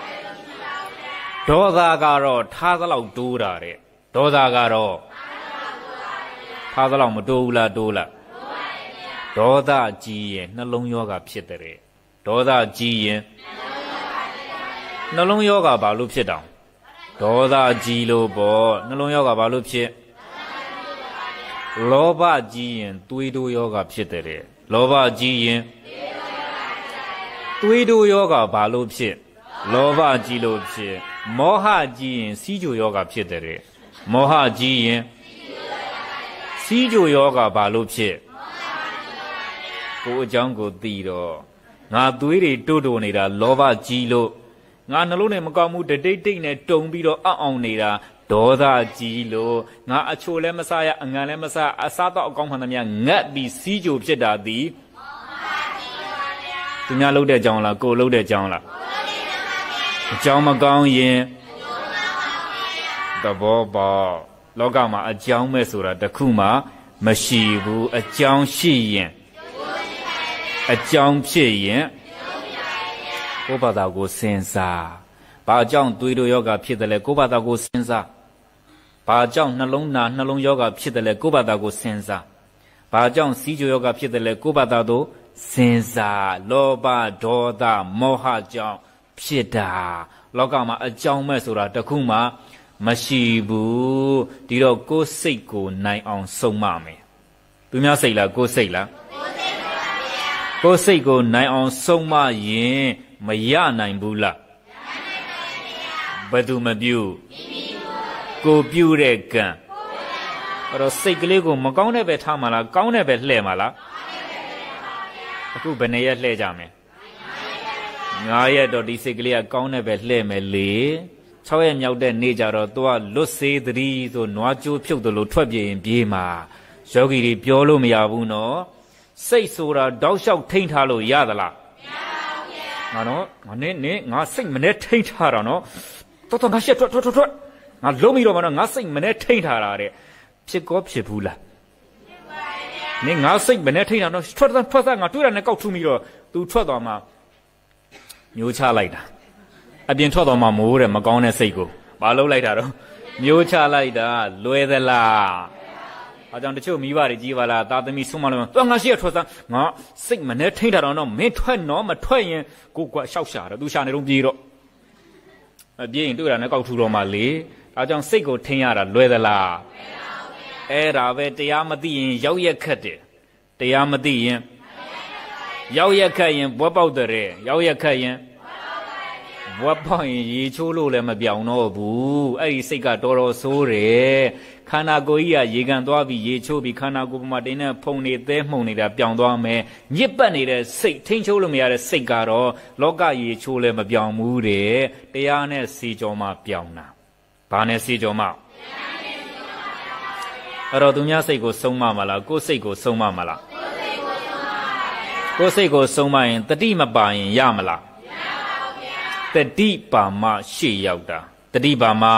ဒေါသကတော့ထားသလောက်တိုးတာတဲ့ဒေါသကတော့ထားသလောက်မတိုးဘူးလားတိုးလားဒေါသကြီးရင်နှလုံးရောဂါဖြစ်တဲ့ဒေါသကြီးရင်နှလုံးရောဂါဘာလို့ဖြစ်တောင်ဒေါသကြီးလို့ပေါ့နှလုံးရောဂါဘာလို့ဖြစ်လောဘကြီးရင်သွေးတိုးယောဂဖြစ်တဲ့လောဘကြီးရင်သွေးတိုးယောဂဘာလို့ဖြစ်လောဘကြီးလို့ဖြစ်မောဟကြီးရင်စီးကြိုယောဂဖြစ်တဲ့မောဟကြီးရင်စီးကြိုယောဂဘာလို့ဖြစ်ကိုယ်အကြောင်းကိုသိတော့ငါသွေးတွေတိုးတိုးနေတာလောဘကြီးလို့ငါနှလုံးနဲ့မကောင်းမှုတိတ်တိတ်နဲ့တုံပြီးတော့အံ့အောင်နေတာဒေါသကြီးလို့ငါအချိုလည်းမစားရအငံလည်းမစားအစားတော့အကောင်းမှန်သမျှငတ်ပြီးစီးကြိုဖြစ်တာသည်သူများလှုပ်တဲ့ကြောင်းလားကိုလှုပ်တဲ့ကြောင်းလားအကြောင်းမကောင်းရင်သဘောပေါက်လောကမှာအကြောင်းမဲ့ဆိုတာတခုမှမရှိဘူးအကြောင်းရှိရင်အကြောင်းဖြစ်ရင်ကိုယ့်ဘာသာကိုစဉ်းစားဘာကြောင့်သွေးတို့ယောဂဖြစ်တယ်လဲကိုယ့်ဘာသာကိုစဉ်းစားဘာကြောင့်နှလုံးနာနှလုံးယောဂဖြစ်တယ်လဲကိုယ့်ဘာသာကိုစဉ်းစားဘာကြောင့်စီးကြိုယောဂဖြစ်တယ်လဲကိုယ့်ဘာသာသို့စဉ်းစားလောဘဒေါသမောဟကြောင့်ဖြစ်တာလောကမှာအကြောင်းမဲ့ဆိုတာတခုမှမရှိဘူးဒီတော့ကိုယ်စိတ်ကိုနိုင်အောင်ဆုံးမမယ်သူများစိတ်လားကိုယ်စိတ်လားကိုယ်စိတ်ကိုနိုင်အောင်ဆုံးမရင်မရနိုင်ဘူးလားဘယ်သူမပြုကိုပြုတဲ့ကံအဲ့တော့စိတ်ကလေးကိုမကောင်းတဲ့ပဲထားမှာလားကောင်းတဲ့ပဲလှည့်မှာလားအခုဘယ်နှရက်လှည့်ကြမယ်9ရက်တော့ဒီစိတ်ကလေးကကောင်းတဲ့ပဲလှည့်မယ်လေ6ရက်မြောက်တဲ့နေ့ကြတော့သူကလွတ်စေးသတိဆိုနွားကြိုးဖြုတ်တယ်လို့ထွက်ပြေးရင်ပြေးမှာယောဂီတွေပြောလို့မရဘူးနော်စိတ်ဆိုတာတောက်လျှောက်ထိန်းထားလို့ရသလားမရပါဘူးဗျာငါနော်ငါစိတ်မနဲ့ထိန်းထားတာနော်တော်ငါရှက်ထွက်ငါလုံးပြီးတော့မနော်ငါစိတ်မနဲ့ထိန်းထားတာတဲ့ဖြစ်ကောဖြစ်ဘူးလားဖြစ်ပါရဲ့နင်ငါစိတ်မနဲ့ထိန်းတာနော်ထွက်ငါတွေ့တာနဲ့ကောက်ထူးပြီးတော့ तू ထွက်သွားမှမျိုးချလိုက်တာအပြင်ထွက်သွားမှမိုးတဲ့မကောင်းတဲ့စိတ်ကိုဘာလုပ်လိုက်တာတော့မျိုးချလိုက်တာလွယ်သလားအကြောင်းတချို့မိဘတွေကြီးပါလားသားသမီးဆုံးမလို့တော့ငါရှိရထွက်သားငါစိတ်မနဲ့ထိန်းတာတော့မင်းထွက်နော်မထွက်ရင်ကိုကွာရှောက်ရှာတယ် तू ရှာနေတော့ပြေးတော့ပြေးရင်တွေ့တာနဲ့ကောက်ထူတော့မှလေဒါကြောင့်စိတ်ကိုထိန်းရတာလွယ်သလားအဲ့ဒါပဲတရားမသိရင်ရောက်ရက်ခတ်တယ်တရားမသိရင်ရောက်ရက်ခတ်ရင်ဘွက်ပေါက်တဲ့ရောက်ရက်ခတ်ရင်ဘွက်ပေါက်ရင်ရေချိုးလို့လည်းမပြောင်တော့ဘူးအဲ့ဒီစိတ်ကတော်တော်ဆိုးတယ်ခန္ဓာကိုယ်ကြီးကရေကန်သွားပြီးရေချိုးပြီးခန္ဓာကိုယ်ပေါ်မှာတင်းနဲ့ဖုန်နေသဲမှုန်နေတာပြောင်သွားမယ်ညစ်ပတ်နေတဲ့စိတ်ထိန်းချိုးလို့မရတဲ့စိတ်ကတော့လောကရေချိုးလည်းမပြောင်ဘူးတဲ့တရားနဲ့စီကြောမှပြောင်တာဘာနဲ့စီကြောမှအဲ့တော့သူများစိတ်ကိုဆုံးမမလားကိုယ်စိတ်ကိုဆုံးမမလားကိုယ်စိတ်ကိုဆုံးမရင်တတိမပါရင်ရမလားတတိပါမှရှေ့ရောက်တာတတိပါမှ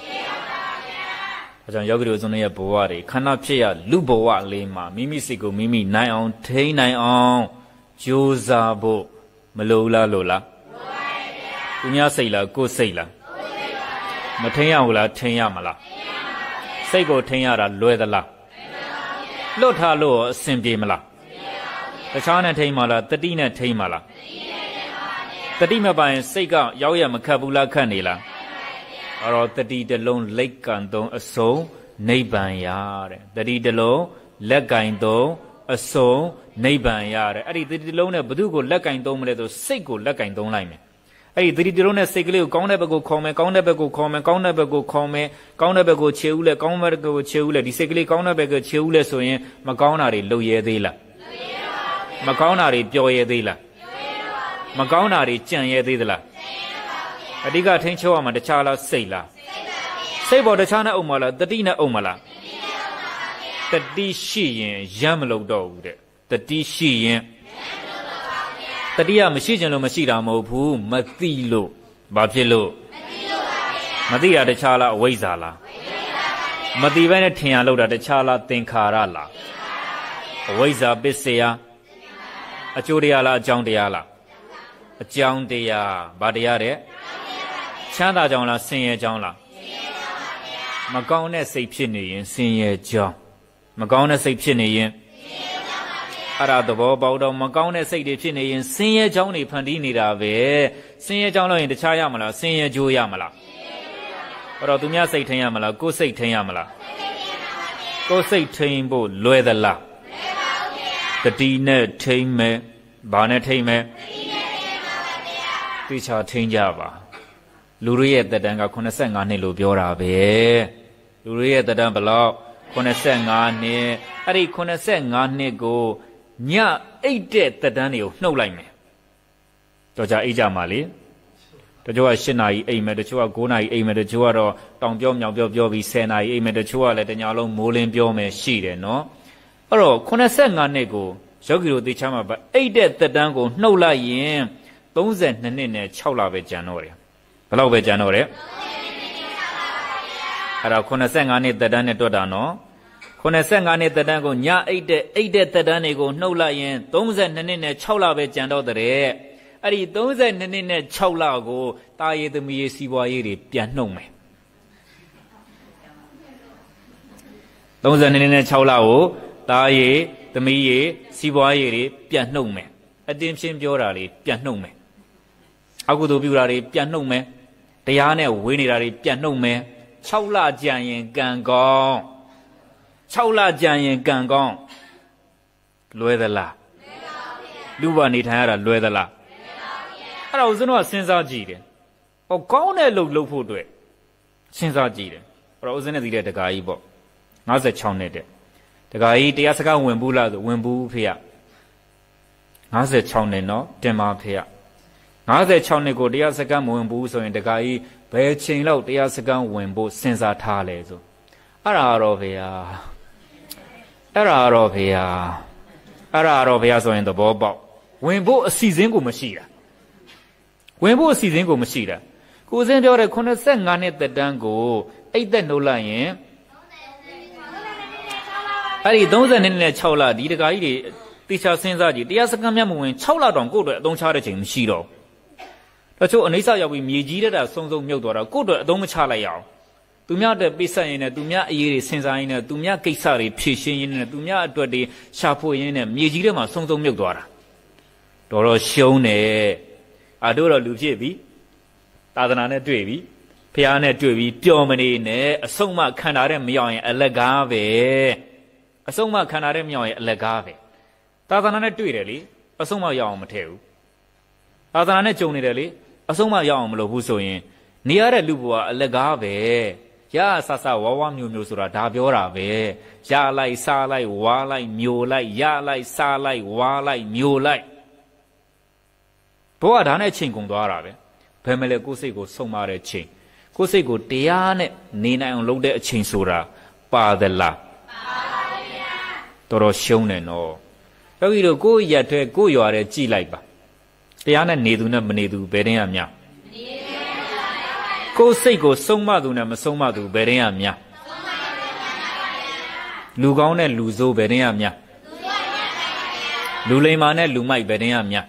အကြောင်းယောဂီတို့ဆုံးရဲ့ဘဝတွေခန္ဓာဖြစ်ရလူဘဝလေးမှာမိမိစိတ်ကိုမိမိနိုင်အောင်ထိန်းနိုင်အောင်ကြိုးစားဖို့မလိုလားလို့လားသူများစိတ်လားကိုယ်စိတ်လားမထိန်းရဘူးလားထိန်းရမလားစိတ်ကိုထိန်းရတာလွယ်သလားလွတ်ထားလို့အဆင်ပြေမလားတခြားနဲ့ထိန်းမလားတတိနဲ့ထိန်းမလားတတိမပိုင်စိတ်ကရောက်ရမခတ်ဘူးလားခတ်နေလားအဲ့တော့တတိတလုံးလက်ကံသုံးအစုံနိဗ္ဗာန်ရတဲ့တတိတလုံးလက်ကင်သုံးအစုံနိဗ္ဗာန်ရတဲ့အဲ့ဒီတတိတလုံးနဲ့ဘု து ကိုလက်ကင်သုံးမလဲဆိုစိတ်ကိုလက်ကင်သုံးလိုက်မယ်အဲ့ဒီတတိတလုံးနဲ့စိတ်ကလေးကိုကောင်းတဲ့ဘက်ကိုခေါ်မယ်ကောင်းတဲ့ဘက်ကိုခေါ်မယ်ကောင်းတဲ့ဘက်ကိုခေါ်မယ်ကောင်းတဲ့ဘက်ကိုခြေဦးလဲကောင်းတဲ့ဘက်ကိုခြေဦးလဲဒီစိတ်ကလေးကောင်းတဲ့ဘက်ကိုခြေဦးလဲဆိုရင်မကောင်းတာတွေလှုပ်ရဲသေးလားမကောင်းတာတွေပျော်ရဲသေးလားမကောင်းတာတွေကြံရဲသေးသလားအဓိကထိန်းချုပ်ရမှာတခြားလားစိတ်လားစိတ်ပေါ်တခြားနဲ့အုံမလားတတိနဲ့အုံမလားတတိရှိရင်ရမ်းမလို့တော့ဘူးတဲ့တတိရှိရင်တတိယမရှိခြင်းလို့မရှိတာမဟုတ်ဘူးမသိလို့ဘာဖြစ်လို့မသိရတခြားလားအဝိဇ္ဇာလားမသိဘဲနဲ့ထင်ရလို့တာတခြားလားသင်္ခါရလားအဝိဇ္ဇာပစ္စယအကျိုးတရားလားအကြောင်းတရားလားအကြောင်းတရားဘာတရားတဲ့ချမ်းသာကြောင်းလားဆင်းရဲကြောင်းလားမကောင်းတဲ့စိတ်ဖြစ်နေရင်ဆင်းရဲကြောင်းမကောင်းတဲ့စိတ်ဖြစ်နေရင်အဲ့ဒါသဘောပေါက်တော့မကောင်းတဲ့စိတ်တွေဖြစ်နေရင်ဆင်းရဲကြောင်းတွေဖန်တီးနေတာပဲဆင်းရဲကြောင်းလို့ရင်တခြားရမလားဆင်းရဲကြိုးရမလားအဲ့တော့သူများစိတ်ထိန်ရမလားကိုယ်စိတ်ထိန်ရမလားကိုယ်စိတ်ထိန်ဖို့လွယ်သလားတတိနဲ့ထိန်မယ်ဘာနဲ့ထိန်မယ်သိချာထိန်ကြပါလူတွေရဲ့တက်တန်းက85နှစ်လို့ပြောတာပဲလူတွေရဲ့တက်တန်းဘယ်လောက်85နှစ်အဲ့ဒီ85နှစ်ကိုညအိတ်တဲ့တက်တန်းတွေကိုနှုတ်လိုက်မယ်တော့ကြအိတ်ကြမှာလေတချို့က8နာရီအိတ်မယ်တချို့က9နာရီအိတ်မယ်တချို့ကတော့တောင်ပြောမြောင်ပြောပြီး10နာရီအိတ်မယ်တချို့ကလည်းတညလုံးမိုးလင်းပြောမယ်ရှိတယ်နော်အဲ့တော့85နှစ်ကိုယောဂီတို့သိချမ်းမှာအိတ်တဲ့တက်တန်းကိုနှုတ်လိုက်ရင်32နှစ်နဲ့6လပဲကျန်တော့တယ်ဘယ်လောက်ပဲကျန်တော့တယ်အဲ့တော့85နှစ်တက်တန်းနဲ့တွက်တာနော်85နှစ်တက်တန်းကိုညအိတ်တဲ့တက်တန်းတွေကိုနှုတ်လိုက်ရင်32နှစ်နဲ့6လပဲကျန်တော့တဲ့အဲ့ဒီ32နှစ်နဲ့6လကိုတာရည်သမီးရေးစီးပွားရေးတွေပြန်နှုတ်မယ် 32လကိုသားရည်သမီးရည်စီးပွားရည်တွေပြန်နှုတ်မယ်အတင်းချင်းပြောတာတွေပြန်နှုတ်မယ်အကုသိုလ်ပြုတာတွေပြန်နှုတ်မယ်တရားနဲ့ဝေးနေတာတွေပြန်နှုတ်မယ်6လကြာရင်ကံကောင်း6လကြာရင်ကံကောင်းလွယ်သလားလူဘနေထိုင်ရတာလွယ်သလားအဲ့ဒါဦးဇင်းတို့ကစဉ်းစားကြည့်တယ်ဟောကောင်းတဲ့လှုပ်လှုပ်ဖို့အတွက်စဉ်းစားကြည့်တယ်အဲ့တော့ဦးဇင်းနဲ့သိတဲ့တက္ကကြီးပေါ့56နှစ်တဲ့တက္ကကြီးတရားစကားဝင်ဘူးလားဆိုဝင်ဘူးဖေရ56နှစ်နော်တင်ပါဖေရ56နှစ်ကိုတရားစကားမဝင်ဘူးဆိုရင်တက္ကကြီးဘယ်ချိန်လောက်တရားစကားဝင်ဖို့စဉ်းစားထားလဲဆိုအဲ့ဒါတော့ဖေရအဲ့ဒါတော့ဖေရဆိုရင်သဘောပေါက်ဝင်ဖို့အစီအစဉ်ကိုမရှိတာဝင်ဖို့အစီအစဉ်ကိုမရှိတာကိုစင်းပြောတဲ့85နှစ်သက်တမ်းကိုအိတ်သက်နှုတ်လိုက်ရင်အဲ့ဒီ32နဲ့6လဒီတကားကြီးတွေတေချာစဉ်းစားကြည့်တရားစခန်းမြတ်မဝင်6လတောင်ကိုယ့်အတွက်အသုံးချတဲ့ချိန်မရှိတော့တချို့အနိစ္စရောက်ပြီးမြေကြီးတဲ့တာစုံစုံမြုပ်သွားတာကိုယ့်အတွက်အသုံးမချလိုက်ရအောင်သူများအတွက်ပိတ်ဆက်ရင်းနဲ့သူများအရေးတွေစဉ်းစားရင်းနဲ့သူများကိစ္စတွေဖြည့်ရှင်းရင်းနဲ့သူများအတွက်တွေရှာဖွေရင်းနဲ့မြေကြီးထဲမှာစုံစုံမြုပ်သွားတာတော်ရှုံးတယ်တို့တော့လူဖြစ်ပြီသာသနာနဲ့တွေ့ပြီဖះနဲ့တွေ့ပြီပျော်မနေနဲ့အဆုံးမခံတာတဲ့မရောက်ရင်အလက်ကားပဲအဆုံးမခံတာတဲ့မရောက်ရင်အလက်ကားပဲသာသနာနဲ့တွေ့တယ်လေအဆုံးမရောက်အောင်မထည့်ဘူးသာသနာနဲ့ကြုံနေတယ်လေအဆုံးမရောက်အောင်မလုပ်ဘူးဆိုရင်နေရတဲ့လူဘဝအလက်ကားပဲရဆဆဝါဝမျိုးဆိုတာဒါပြောတာပဲရလိုက်စားလိုက်ဝါလိုက်မျိုးလိုက်ရလိုက်စားလိုက်ဝါလိုက်မျိုးလိုက်ဘဝဒါနဲ့ချိန်ကုန်သွားတာပဲဘယ်မလဲကိုယ်စိတ်ကိုဆုံးမတဲ့ချိန်ကိုယ်စိတ်ကိုတရားနဲ့နေနိုင်အောင်လုပ်တဲ့အချိန်ဆိုတာပါသလားပါပါဗျာတော်ရှုံးတယ်နော်ယောဂီတို့ကိုယ်ရက်တဲ့ကိုယ်ရွာတဲ့ကြည်လိုက်ပါတရားနဲ့နေသူနဲ့မနေသူဘယ်တင်းရများကိုယ်စိတ်ကိုဆုံးမသူနဲ့မဆုံးမသူဘယ်တင်းရများလူကောင်းနဲ့လူဆိုးဘယ်တင်းရများလူလိမ္မာနဲ့လူမိုက်ဘယ်တင်းရများ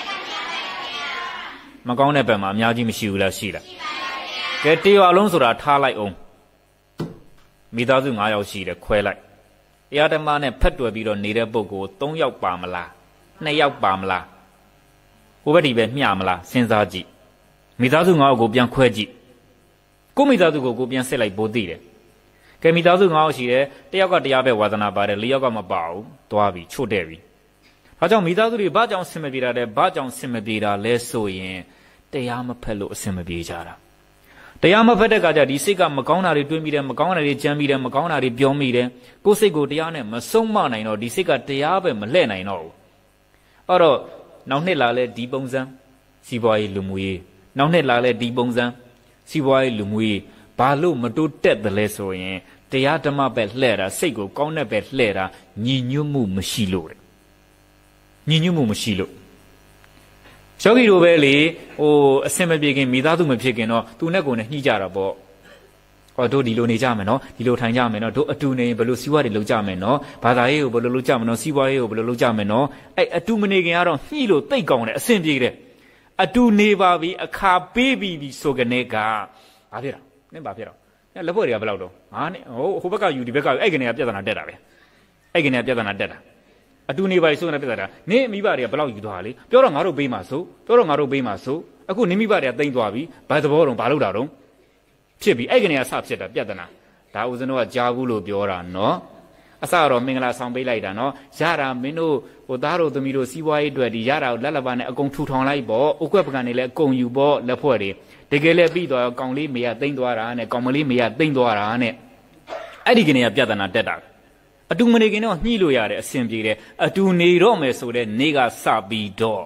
မကောင်းတဲ့ဘက်မှာအများကြီးမရှိဘူးလားရှိလားကဲတေရွာလုံးဆိုတာထားလိုက်အောင်မိသားစု9ယောက်ရှိတယ်ခွဲလိုက်တရားဓမ္မနဲ့ဖက်တွယ်ပြီးတော့နေတဲ့ပုဂ္ဂိုလ်3ယောက်ပါမလား2ယောက်ပါမလားဟိုဘက်ဒီပဲမျှမလားစဉ်းစားကြည့်မိသားစု9ယောက်ကိုပြန်ခွဲကြည့်ကိုမိသားစုကိုပြန်ဆက်လိုက်ပို့သိတယ်ကဲမိသားစု9ယောက်ရှိတယ်တယောက်ကတရားပဲဝါသနာပါတယ်4ယောက်ကမပါဘူးသွားပြီချို့တဲ့ပြီဒါကြောင့်မိသားစုတွေဘာကြောင့်ဆင်မပြေတာလဲဘာကြောင့်ဆင်မပြေတာလဲဆိုရင်တရားမဖက်လို့အဆင်မပြေကြတာတရားမဖက်တဲ့အခါကျဒီစိတ်ကမကောင်းတာတွေတွေးမိတယ်မကောင်းတာတွေကြမ်းမိတယ်မကောင်းတာတွေပြောမိတယ်ကိုယ်စိတ်ကိုတရားနဲ့မဆုံးမနိုင်တော့ဒီစိတ်ကတရားပဲမလှည့်နိုင်တော့ဘူးအဲ့တော့နောက်နှစ်လာလဲဒီပုံစံစီးပွားရေးလူမှုရေးနောက်နှစ်လာလဲဒီပုံစံစီးပွားရေးလူမှုရေးဘာလို့မတိုးတက်တယ်လဲဆိုရင်တရားဓမ္မပဲလှည့်တာစိတ်ကိုကောင်းတဲ့ပဲလှည့်တာညီညွတ်မှုမရှိလို့ညီညွတ်မှုမရှိလို့ယောဂီတို့ပဲလေအစင်မပြေခင်မိသားစုမဖြစ်ခင်တော့သူနဲ့ကိုယ်နဲ့ညှိကြတာပေါ့တို့ဒီလိုနေကြမယ်နော်ဒီလိုထိုင်ကြမယ်နော်တို့အတူနေဘယ်လိုစီးပွားတွေလုပ်ကြမယ်နော်ဘာသာရေးကိုဘယ်လိုလုပ်ကြမယ်နော်စီးပွားရေးကိုဘယ်လိုလုပ်ကြမယ်နော်အတူမနေခင်ကတော့ညှိလို့တိတ်ကောင်းတယ်အစင်ပြေတဲ့အတူနေပါပြီအခါပေးပြီဆိုကနေကဘာဖြစ်တာနင်းဘာဖြစ်တော့လက်ဖွဲ့တွေကဘယ်လောက်တော့ငါနဲ့ဟိုဘက်ကယူဒီဘက်ကယူအဲ့ကနေကပြဿနာတက်တာပဲအဲ့ကနေကပြဿနာတက်တာအတူနေပါဆိုတဲ့ပြဿနာနင်းမိဘတွေကဘယ်လောက်ယူသွားလဲပြောတော့ငါတို့ပေးမှာဆိုပြောတော့ငါတို့ပေးမှာဆိုအခုနင်းမိဘတွေကတိမ့်သွားပြီဘာသဘောတော့ဘာလုပ်တာတော့ဖြစ်ပြီအဲ့ကနေကစဖြစ်တာပြဿနာဒါဦးဇင်းတို့ကကြားဘူးလို့ပြောတာနော်အစတော့မင်္ဂလာဆောင်ပေးလိုက်တာနော်ရတာမင်းတို့ဟိုသားတို့သမီးတို့စီးပွားရေးအတွက်ဒီရတာကိုလက်လက်ပါနဲ့အကုန်ထူထောင်လိုက်ပေါ့ဥက္ကပကံတွေလည်းအကုန်ယူပေါ့လက်ဖွဲ့တွေတကယ်လည်းပြီးသွားကောင်လေးမေရတိမ့်သွားတာနဲ့ကောင်မလေးမေရတိမ့်သွားတာနဲ့အဲ့ဒီကနေကပြဿနာတက်တာအတူမနေခင်တော့ညှိလို့ရတယ်အဆင်ပြေတယ်အတူနေတော့မယ်ဆိုတဲ့နေ့ကစပြီးတော့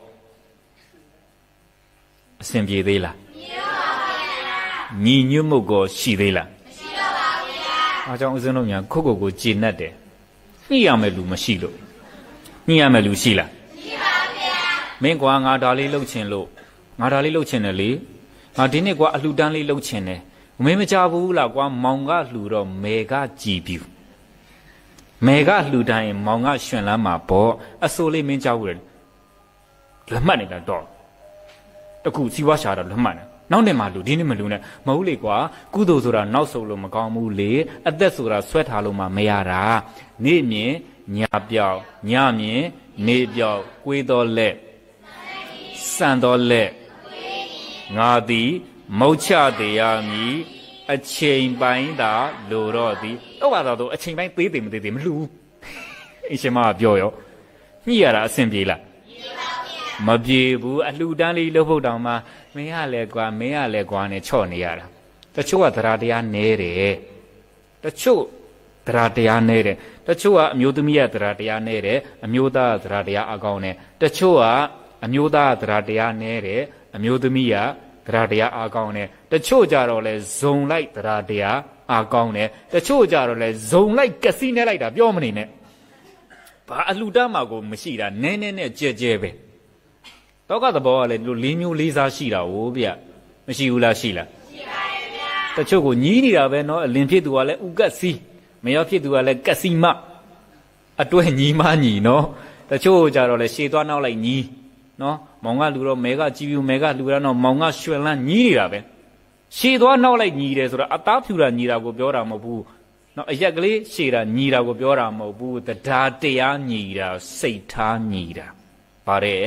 အဆင်ပြေသေးလားညီညွတ်မှုကိုရှိသေးလားမရှိတော့ပါဘူးဗျာအားကြောင့်ဦးဇင်းတို့များခုတ်ကိုကျေနပ်တယ်ညှိရမယ်လူမရှိလို့ညှိရမယ်လူရှိလားရှိပါဗျာမင်းကွာငါဒါလေးလှုပ်ချင်လို့ငါဒါလေးလှုပ်ချင်တယ်လေငါဒီနေ့ကွာအလှူတန်းလေးလှုပ်ချင်တယ်မင်းမကြဘူးလားကွာမောင်ကလှူတော့မေကကြည်ပြူမေကလှူတိုင်းမောင်ကရှင်လမ်းမှာပေါ့အစိုးလေးမင်းကြောက်ဘူးလေလက်မှတ်နေတာတော့တခုစီးပွားရှာတော့လက်မှတ်နေနောက်နဲ့မှလူဒီနေ့မလူနဲ့မဟုတ်လေကွာကုသိုလ်ဆိုတာနောက်ဆုတ်လို့မကောင်းဘူးလေအသက်ဆိုတာဆွဲထားလို့မှမရတာနေ့မြင်ညပြောက်ညမြင်နေပြောက်ကွေးတော်လက်စံတော်လက်ငါသည်မုတ်ချတရားမည်အချိန်ပိုင်းသာလိုတော့သည်တော့ပါတော့အချိန်ပိုင်းသေးသေးမသေးသေးမလှူအရှင်မကပြောရောညှိရတာအဆင်ပြေလားမပြေဘူးအလှူတန်းလေးလှုပ်ဖို့တောင်မှမင်းရလဲကွာမင်းရလဲကွာနဲ့ချော့နေရတာတချို့ကသရတရားနဲတယ်တချို့သရတရားနဲတယ်တချို့ကအမျိုးသမီးရဲ့သရတရားနဲတယ်အမျိုးသားသရတရားအကောင်းတယ်တချို့ကအမျိုးသားသရတရားနဲတယ်အမျိုးသမီးကသရတရားအကောင်းတယ်တချို့ကြတော့လဲဇုံလိုက်သရတရားအကောင်းတယ်တချို့ကြတော့လဲဇုံလိုက်ကစီးနေလိုက်တာပြောမနေနဲ့ဘာအလှူတန်းမှာကိုမရှိတာနဲနဲနဲ့ကြဲကြဲပဲတောကသဘောကလည်းဒီလို၄မျိုး၄စားရှိတာဟိုဗျမရှိဘူးလားရှိလားရှိပါတယ်ဗျာတချို့ကိုညီးနေတာပဲเนาะအလင်ဖြစ်သူကလည်းဥကတ်စီးမရောဖြစ်သူကလည်းကတ်စီမအတွဲညီးမညီเนาะတချို့ကြတော့လည်းရှည်သွားနောက်လိုက်ညီးเนาะမောင်ကလူတော့မဲကကြည်ပြူမဲကလူရတော့မောင်ကရွှင်လန်းညီးနေတာပဲရှည်သွားနောက်လိုက်ညီးတယ်ဆိုတော့အသားဖြူတာညီးတာကိုပြောတာမဟုတ်ဘူးเนาะအရက်ကလေးရှည်တာညီးတာကိုပြောတာမဟုတ်ဘူးတရားတရားညီးတာစိတ်ထားညီးတာပါတယ်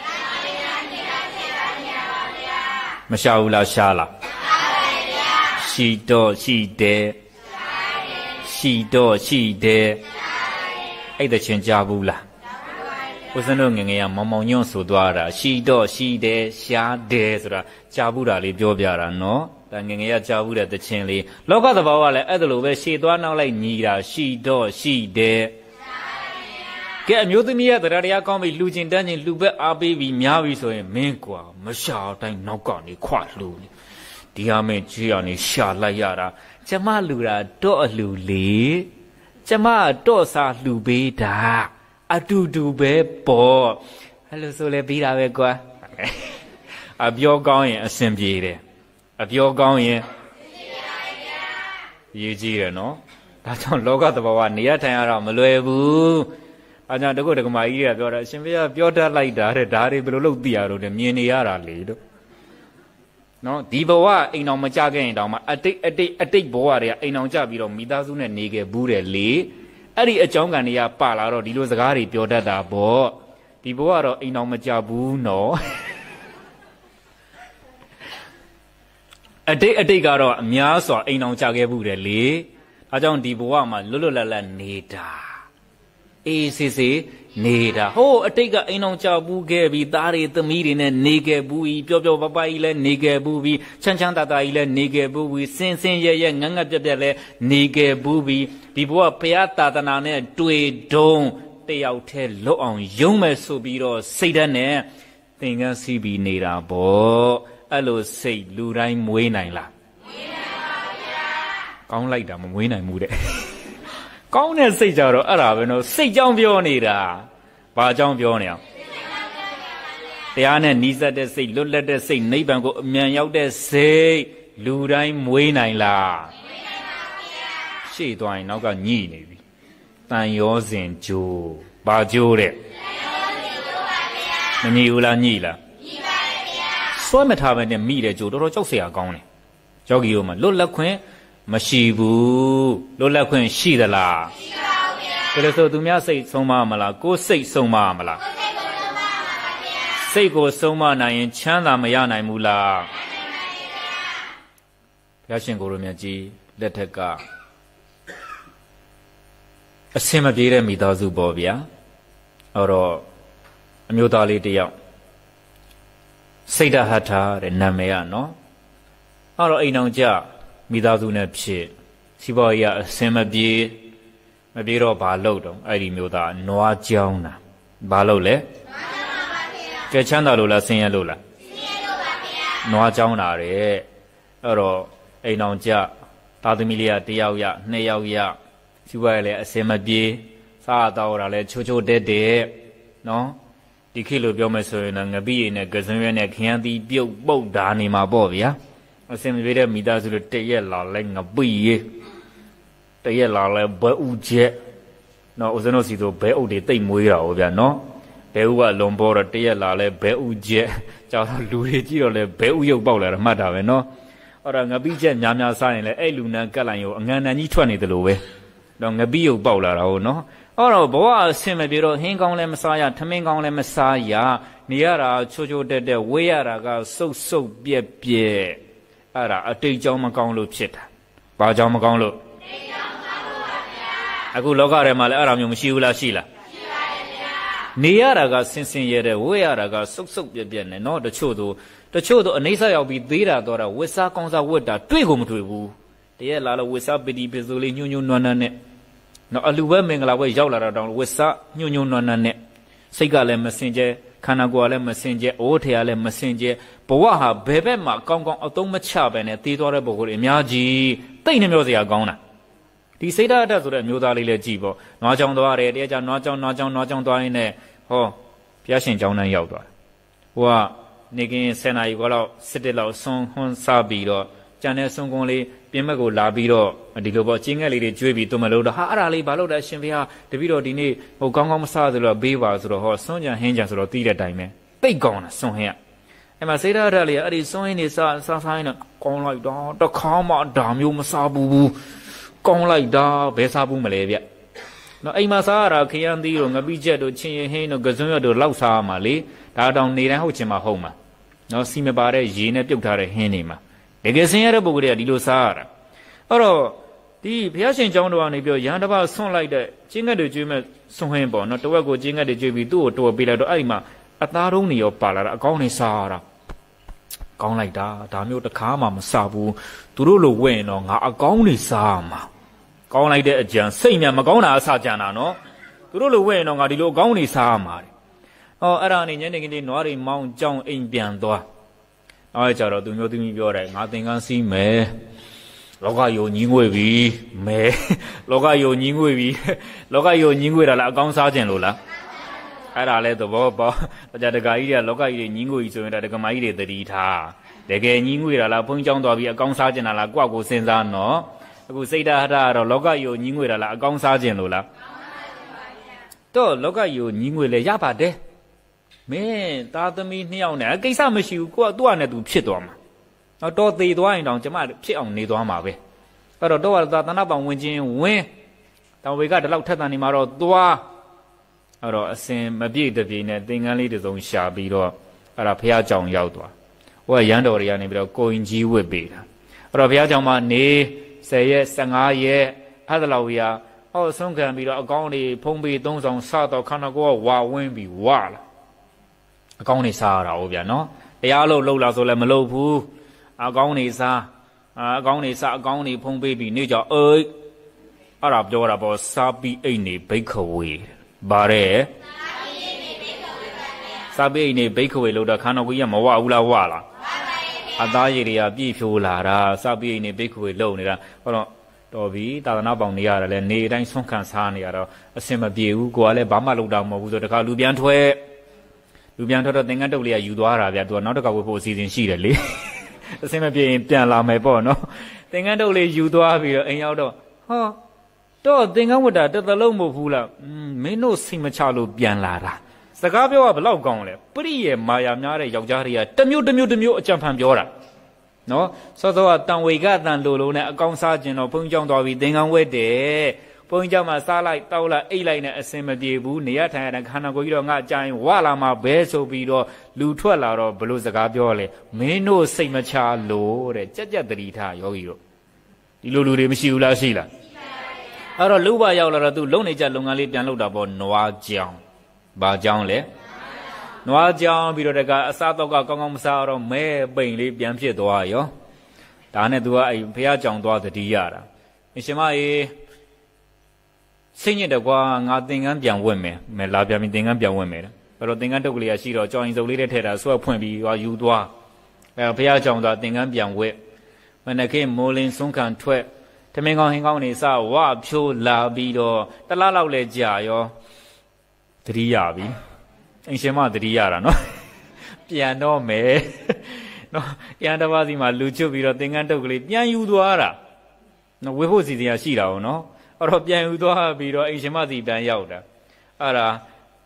မရှာဘူးလားရှားလားရှိတော့ရှိတယ်ရှိတော့ရှိတယ်အဲ့တချင်းကြားဘူးလားဦးဇင်းတို့ငငယ်ကမောင်မောင်ညွန့်ဆိုသွားတာရှိတော့ရှိတယ်ရှားတယ်ဆိုတာကြားဘူးတာလေးပြောပြတာနော်ဒါငငယ်ကကြားဘူးတဲ့တချင်းလေးလောကသဘောကလည်းအဲ့ဒါလိုပဲရှည်သွားနောက်လိုက်ညီတာရှိတော့ရှိတယ်ကဲအမျိုးသမီးရဲ့တရားကောင်းပြီလှူကျင်တန်းကျင်လှူဘက်အားပေးပြီးများပြီဆိုရင်မင်းကွာမရှာတိုင်းနောက်ကနေခွလှူနေဒီဟာမင်းကြီးရနေရှာလိုက်ရတာကျမလှူတာတော့အလှူလေကျမတော့စားလှူပေးတာအတူတူပဲပေါ့အဲ့လိုဆိုလဲပြီးတာပဲကွာအပြောကောင်းရင်အဆင်ပြေတယ်အပြောကောင်းရင်ရေးကြည့်ရနော်ဒါကြောင့်လောကသဘောကနေရထိုင်ရတော့မလွယ်ဘူးအညာတကုတ်တက္ကမကြီးတွေကပြောတာအရှင်ဘုရားပြောတတ်လိုက်တာတဲ့ဒါတွေဘယ်လိုလုပ်သိရတော့လဲမြင်နေရတာလေတို့နော်ဒီဘဝအိမ်အောင်မကြခဲ့ရင်တောင်မှအတိတ်ဘဝတွေကအိမ်အောင်ကြပြီးတော့မိသားစုနဲ့နေခဲ့ဘူးတယ်လေအဲ့ဒီအကြောင်းကံတွေကပါလာတော့ဒီလိုစကားတွေပြောတတ်တာပေါ့ဒီဘဝတော့အိမ်အောင်မကြဘူးနော်အတိတ်ကတော့အများစွာအိမ်အောင်ကြခဲ့ဘူးတယ်လေဒါကြောင့်ဒီဘဝမှာလွတ်လွတ်လပ်လပ်နေတာအေးစေစေနေတာဟိုးအတိတ်ကအိမ်အောင်ကြဘူးခဲ့ပြီးသားတွေသမီးတွေနဲ့နေခဲ့ဘူးပြီးပျော်ပျော်ပပကြီးလည်းနေခဲ့ဘူးပြီးချမ်းချမ်းသာသာကြီးလည်းနေခဲ့ဘူးပြီးစင်စင်ရဲရဲငငတ်ပြက်ပြက်လည်းနေခဲ့ဘူးပြီးဒီဘဝဘုရားသာသနာနဲ့တွေ့တုံးတယောက်တည်းလွတ်အောင်ယုံမဲ့ဆိုပြီးတော့စိတ်ဓာတ်နဲ့သင်္ကန်းစီးပြီးနေတာပေါ့အဲ့လိုစိတ်လူတိုင်းမွေးနိုင်လားမွေးနိုင်ပါဗျာကောင်းလိုက်တာမမွေးနိုင်ဘူးတဲ့ကောင်းတဲ့စိတ်ကြတော့အဲ့ဒါပဲနော်စိတ်ကြောင့်ပြောနေတာဘာကြောင့်ပြောနေအောင်တရားနဲ့နီးစပ်တဲ့စိတ်လွတ်လပ်တဲ့စိတ်နိဗ္ဗာန်ကိုအမြန်ရောက်တဲ့စိတ်လူတိုင်းမွေးနိုင်လားမွေးနိုင်ပါဗျာရှေ့သွားရင်နောက်ကညှိနေပြီတန်ရောစဉ်ကြိုးဘာကြိုးတဲ့တန်ရောစဉ်ကြိုးပါဗျာမညှိဘူးလားညှိလားညှိပါဗျာစွဲမထားပဲနဲ့မိတဲ့ကြိုးတော်တော်ကြောက်เสียကောင်းတယ်ယောဂီတို့မှာလွတ်လပ်ခွင့်မရှိဘူးလွတ်လပ်ခွင့်ရှိသလားရှိပါဘူးဗျာဒါလို့ဆိုသူများစိတ်ဆုံးမမလားကိုယ်စိတ်ဆုံးမမလားကိုယ်စိတ်ကိုဆုံးမပါဗျာစိတ်ကိုဆုံးမနိုင်ရင်ချမ်းသာမရနိုင်ဘူးလားမနိုင်ပါဘူးဗျာဘုရားရှင်ကိုယ်တော်မြတ်ကြီးလက်ထက်ကအစင်မပြေတဲ့မိသားစုပေါ့ဗျာအဲ့တော့အမျိုးသားလေးတယောက်စိတ်ဓာတ်ဟတ်ထားတဲ့နာမည်ကနော်အဲ့တော့အိမ်အောင်ကြမိသားစုနဲ့ဖြစ်စီးပွားရေးအစင်မပြေတော့ဘာလုပ်တော့အဲ့ဒီမျိုးသားနွားကြောင်းတာဘာလုပ်လဲကဲချမ်းသာလို့လားဆင်းရဲလို့လားဆင်းရဲလို့ပါဗျာနွားကြောင်းတာတဲ့အဲ့တော့အိမ်အောင်ကြသားသမီးလေးက1ယောက်ရ2ယောက်ရစီးပွားရေးလည်းအစင်မပြေစားတော့တာလည်းချိုးတဲ့နော်ဒီခေတ်လိုပြောမယ်ဆိုရင်ငပိရည်နဲ့ကစွန်းရွက်နဲ့ခရမ်းသီးပြုတ်ပုတ်ဓာနေမှာပေါ့ဗျာအစင်မပြေတဲ့မိသားစုတွေတရက်လာလဲငပိရည်တရက်လာလဲဘဲဥချက်နော်ဦးဇင်းတို့စီတို့ဘဲအုပ်တွေတိတ်မွေးတာဟောဗျာနော်ဘဲဥကလွန်ပေါ်တော့တရက်လာလဲဘဲဥချက်ကြောက်တော့လူတွေကြည့်တော့လဲဘဲဥရုပ်ပေါက်လာတော့မှတ်တာပဲနော်အဲ့တော့ငပိချက်များများစားရင်လဲအဲ့လူနန်းကတ်လိုက်ရောအငံတန်ကြီးထွက်နေတယ်လို့ပဲတော့ငပိရုပ်ပေါက်လာတာဟုတ်နော်အဲ့တော့ဘဝအဆင်မပြေတော့ဟင်းကောင်းလည်းမစားရထမင်းကောင်းလည်းမစားရနေရတာချိုးချိုးတက်တက်ဝေးရတာကစုပ်စုပ်ပြက်ပြက်အဲ့ဒါအတိတ်ကြောင့်မကောင်းလို့ဖြစ်တာဘာကြောင့်မကောင်းလို့အခုလောကထဲမှာလည်းအဲ့ဒါမျိုးမရှိဘူးလားရှိလားရှိပါတယ်ဗျာနေရတာကဆင်းဆင်းရဲတဲ့ဝေးရတာကစုပ်စုပ်ပြက်ပြက်နဲ့နော်တချို့တို့အနေဆရောက်ပြီးသေးတာတော့တာဝစ်စားကောင်းစားဝတ်တာတွေ့ကိုမတွေ့ဘူးတရက်လာလို့ဝစ်စားပီတီပစိုးလေးညှို့ညှို့နွမ်းနွမ်းနဲ့နော်အလူပဲမင်္ဂလာပွဲရောက်လာတာတောင်ဝစ်စားညှို့ညှို့နွမ်းနွမ်းနဲ့စိတ်ကလည်းမစင်ကြဲခန္ဓာကိုယ်ကလည်းမစင်ကြဲအိုးထဲကလည်းမစင်ကြဲဘဝဟာဘယ်ဘက်မှာကောင်းကောင်းအသုံးမချပဲနဲ့သေးသွားတဲ့ပုဂ္ဂိုလ်တွေအများကြီးတိတ်နှမျောစရာကောင်းတာဒီစိတ်ဓာတ်ဆိုတဲ့အမျိုးသားလေးလည်းကြည်ပေါ့နွားချောင်းသွားတယ်တရားကြနွားချောင်းသွားရင်းနဲ့ဟောဘုရားရှင်ကျောင်းတန်းရောက်သွားတယ်ဟိုကနေကင်း10နာရီခွဲလောက်17လောက်ဆွန်ဟွန်းစားပြီးတော့ကြံတဲ့ဆွန်ကုန်းလေးပြင်ဘက်ကိုလာပြီးတော့ဒီလိုပေါ့ကျင်းငက်လေးတွေကျွေးပြီးသူမလို့တော့ဟာအဲ့ဒါလေးဘာလို့လဲရှင်ဘုရားတပည့်တော်ဒီနေ့ဟိုကောင်းကောင်းမစားသလိုဘေးပါဆိုတော့ဟောဆွန်ကြံဟင်းကြံဆိုတော့တီးတဲ့အတိုင်းပဲတိတ်ကောင်းတာဆွန်ဟင်းကအဲ့မှာစိတ်ဓာတ်လေးအဲ့ဒီဆွန်ဟင်းနေစားရင်တော့ကောင်းလိုက်တော့တခါမှဒါမျိုးမစားဘူးကောင်းလိုက်တာဘယ်စားဘူးမလဲဗျနော်အိမ်မှာစားရတာခရမ်းသီးတို့ငပိချက်တို့ချင်းရင်ဟင်းတို့ကစွန်းရွက်တို့လောက်စားရမှာလေဒါတောင်နေတိုင်းဟုတ်ချင်မှာဟုတ်မှာနော်စီမပါတဲ့ရေနဲ့ပြုတ်ထားတဲ့ဟင်းတွေမှာတကယ်ဆင်းရဲတဲ့ပုဂ္ဂိုလ်တွေကဒီလိုစားရတာအဲ့တော့ဒီဘုရားရှင်ကျောင်းတော်ကနေပြောရဟန်းတစ်ပါးဆွန့်လိုက်တဲ့ကျင်းငတ်တွေကျွေးမဲ့ဆွန့်ဟင်းပေါ့နော်တဝက်ကိုကျင်းငတ်တွေကျွေးပြီးသူ့ကိုတော်ပေးလိုက်တော့အဲ့ဒီမှာအသားတုံးတွေရောပါလာတာအကောင်းနေစားရတာကောင်းလိုက်တာဒါမျိုးတစ်ခါမှမစားဘူးသူတို့လိုဝဲရင်တော့ငါအကောင်းနေစားရမှာကောင်းလိုက်တဲ့အကြံစိတ်များမကောင်းတာအစကြံတာနော်သူတို့လိုဝဲရင်တော့ငါဒီလိုအကောင်းနေစားရမှာတဲ့အဲ့ဒါနဲ့ညနေခင်းလေးနွားတွေမောင်းကြောင်းအိမ်ပြန်သွားနောက်ကြတော့သူမျိုးသမီးပြောတယ်ငါသင်္ကန်းစီးမယ်လောကယုံညီးငွေပြီမဲလောကယုံညီးငွေပြီလောကယုံညီးငွေတာလားအကောင်းစားခြင်းလို့လားအဲ့ဒါလဲသဘောပေါက်ဒါကြတက္ကကြီးတွေကလောကကြီးတွေညီးငွေကြီးဆိုရင်ဒါတက္ကမကြီးတွေတတိထားတကယ်ညီးငွေတာလားဘုန်းကြီးကျောင်းသွားပြီးအကောင်းစားခြင်းတာလားကိုယ့်ကိုစဉ်းစားနော်အခုစိတ်ဓာတ်ကတော့လောကယုံညီးငွေတာလားအကောင်းစားခြင်းလို့လားတော့လောကယုံညီးငွေလဲရပါတယ်မင်းသားသမီး2ယောက်နဲ့ကိစ္စမရှိဘူးကိုကသူ့အနေနဲ့သူဖြစ်သွားမှာတော့သေးသွားရင်တောင်ကျမဖြစ်အောင်နေသွားမှာပဲအဲ့တော့သာသနာပေါင်းဝင်ချင်းဝင်တောင်ဝေကဒီလောက်ထက်သန်နေမှာတော့သွားအဲ့တော့အစင်မပြည့်တပြေနဲ့သင်္ကန်းလေးတစ်စုံရှာပြီးတော့အဲ့ဒါဘုရားကြောင်ရောက်သွားဟိုကရန်တော်တွေကနေပြီးတော့ကိုရင်ကြီးဝစ်ပေးတာအဲ့တော့ဘုရားကြောင်မှာနေ10ရက်15ရက်အဲ့ဒါလောက်ရဆုံးခံပြီးတော့အကောင်းတွေဖုံးပြီး3ဆောင်စတော့ခန္ဓာကိုယ်ကဝါဝင်းပြီးဝလာအကောင်းနေစားရတာဟုတ်ဗျာနော်တရားလို့လှုပ်လာဆိုလည်းမလှုပ်ဘူးအကောင်းနေစားအကောင်းနေစားအကောင်းနေဖုံးပေးပြီးနေကြအဲ့ဒါပြောတာပေါ့စားပြီးအိတ်နေဘိက္ခဝေဗါတဲ့စားပြီးအိတ်နေဘိက္ခဝေလို့တော့ခန္ဓာကိုယ်ကမဝဘူးလားဝလားအသားရည်တွေကပြည့်ဖြိုးလာတာစားပြီးအိတ်နေဘိက္ခဝေလုံနေတာဟောတော့တော်ပြီသာသနာပေါင်းနေရတယ်လေနေတိုင်းဆွန့်ခံစားနေရတော့အစင်မပြေဘူးကိုကလည်းဘာမှလုပ်တာမဟုတ်ဘူးဆိုတခါလူပြန်ထွက်တော့သင်္ကန်းတုပ်လေးကယူသွားတာဗျာသူကနောက်တစ်ခါဝတ်ဖို့အစီအစဉ်ရှိတယ်လေအစင်မပြေရင်ပြန်လာမယ်ပေါ့နော်သင်္ကန်းတုပ်လေးယူသွားပြီးတော့အိမ်ရောက်တော့တော့သင်္ကန်းဝတ်တာတစ်သလုံးမဟုတ်ဘူးလားမင်းတို့စိတ်မချလို့ပြန်လာတာစကားပြောကဘလောက်ကောင်းလဲပရိယေမာယာများတဲ့ယောက်ျားတွေကတမျိုးအကြံဖန်ပြောတာနော်စောစောကတန်ဝေကတန်လိုနဲ့အကောင်စားကျင်တော့ဘုန်းကြီးကျောင်းသွားပြီးသင်္ကန်းဝတ်တယ်ဘုန်းကြီးကျောင်းမှာစားလိုက်တောက်လိုက်အိတ်လိုက်နဲ့အစင်မပြေဘူးနေရထိုင်ရတဲ့ခန္ဓာကိုယ်ကြီးတော့ငါအကြိုင်ဝလာမှာဘဲဆိုပြီးတော့လူထွက်လာတော့ဘလို့စကားပြောလဲမင်းတို့စိတ်မချလို့တဲ့ကြက်တတိထားယောဂီတို့ဒီလိုလူတွေမရှိဘူးလားရှိလားအဲ့တော့လူဘရောက်လာတော့သူလုံနေကြလုပ်ငန်းလေးပြန်လုပ်တာပေါ့နွားကြောင်ဘာကြောင်လဲနွားကြောင်ပြီးတော့တကအစားတော့ကကောင်းကောင်းမစားတော့မဲပိန်လေးပြန်ဖြစ်သွားရောဒါနဲ့သူကအဲ့ဘုရားကြောင်သွားတတိရတာအရှင်မကြီးစိတ်ညစ်တယ်ကွာငါသင်္ကန်းပြန်ဝတ်မယ်လာပြန်ပြီးသင်္ကန်းပြန်ဝတ်မယ်အဲ့တော့သင်္ကန်းတုပ်ကလေးရှိတော့ကြောင်ရင်စုပ်လေးနဲ့ထည့်တာဆွဲဖွင့်ပြီးယူသွားဘုရားကြောင်သွားသင်္ကန်းပြန်ဝတ်မနခင်မိုးလင်းဆုံးခံထွက်ထမင်းကောင်းဟင်းကောင်းနေစဝဖြိုးလာပြီးတော့တလားလောက်လဲကြာရောတတိယပြီအရှင်မတတိယတာနော်ပြန်တော့မယ်နော်ရန်တပါးစီမှာလူချွတ်ပြီးတော့သင်္ကန်းတုပ်ကလေးပြန်ယူသွားတာနော်ဝေဖို့စီစဉ်ရရှိတာဟုတ်နော်အဲ့တော့ပြန်ယူသွားပြီးတော့အရှင်မစီပြန်ရောက်တာအဲ့ဒါ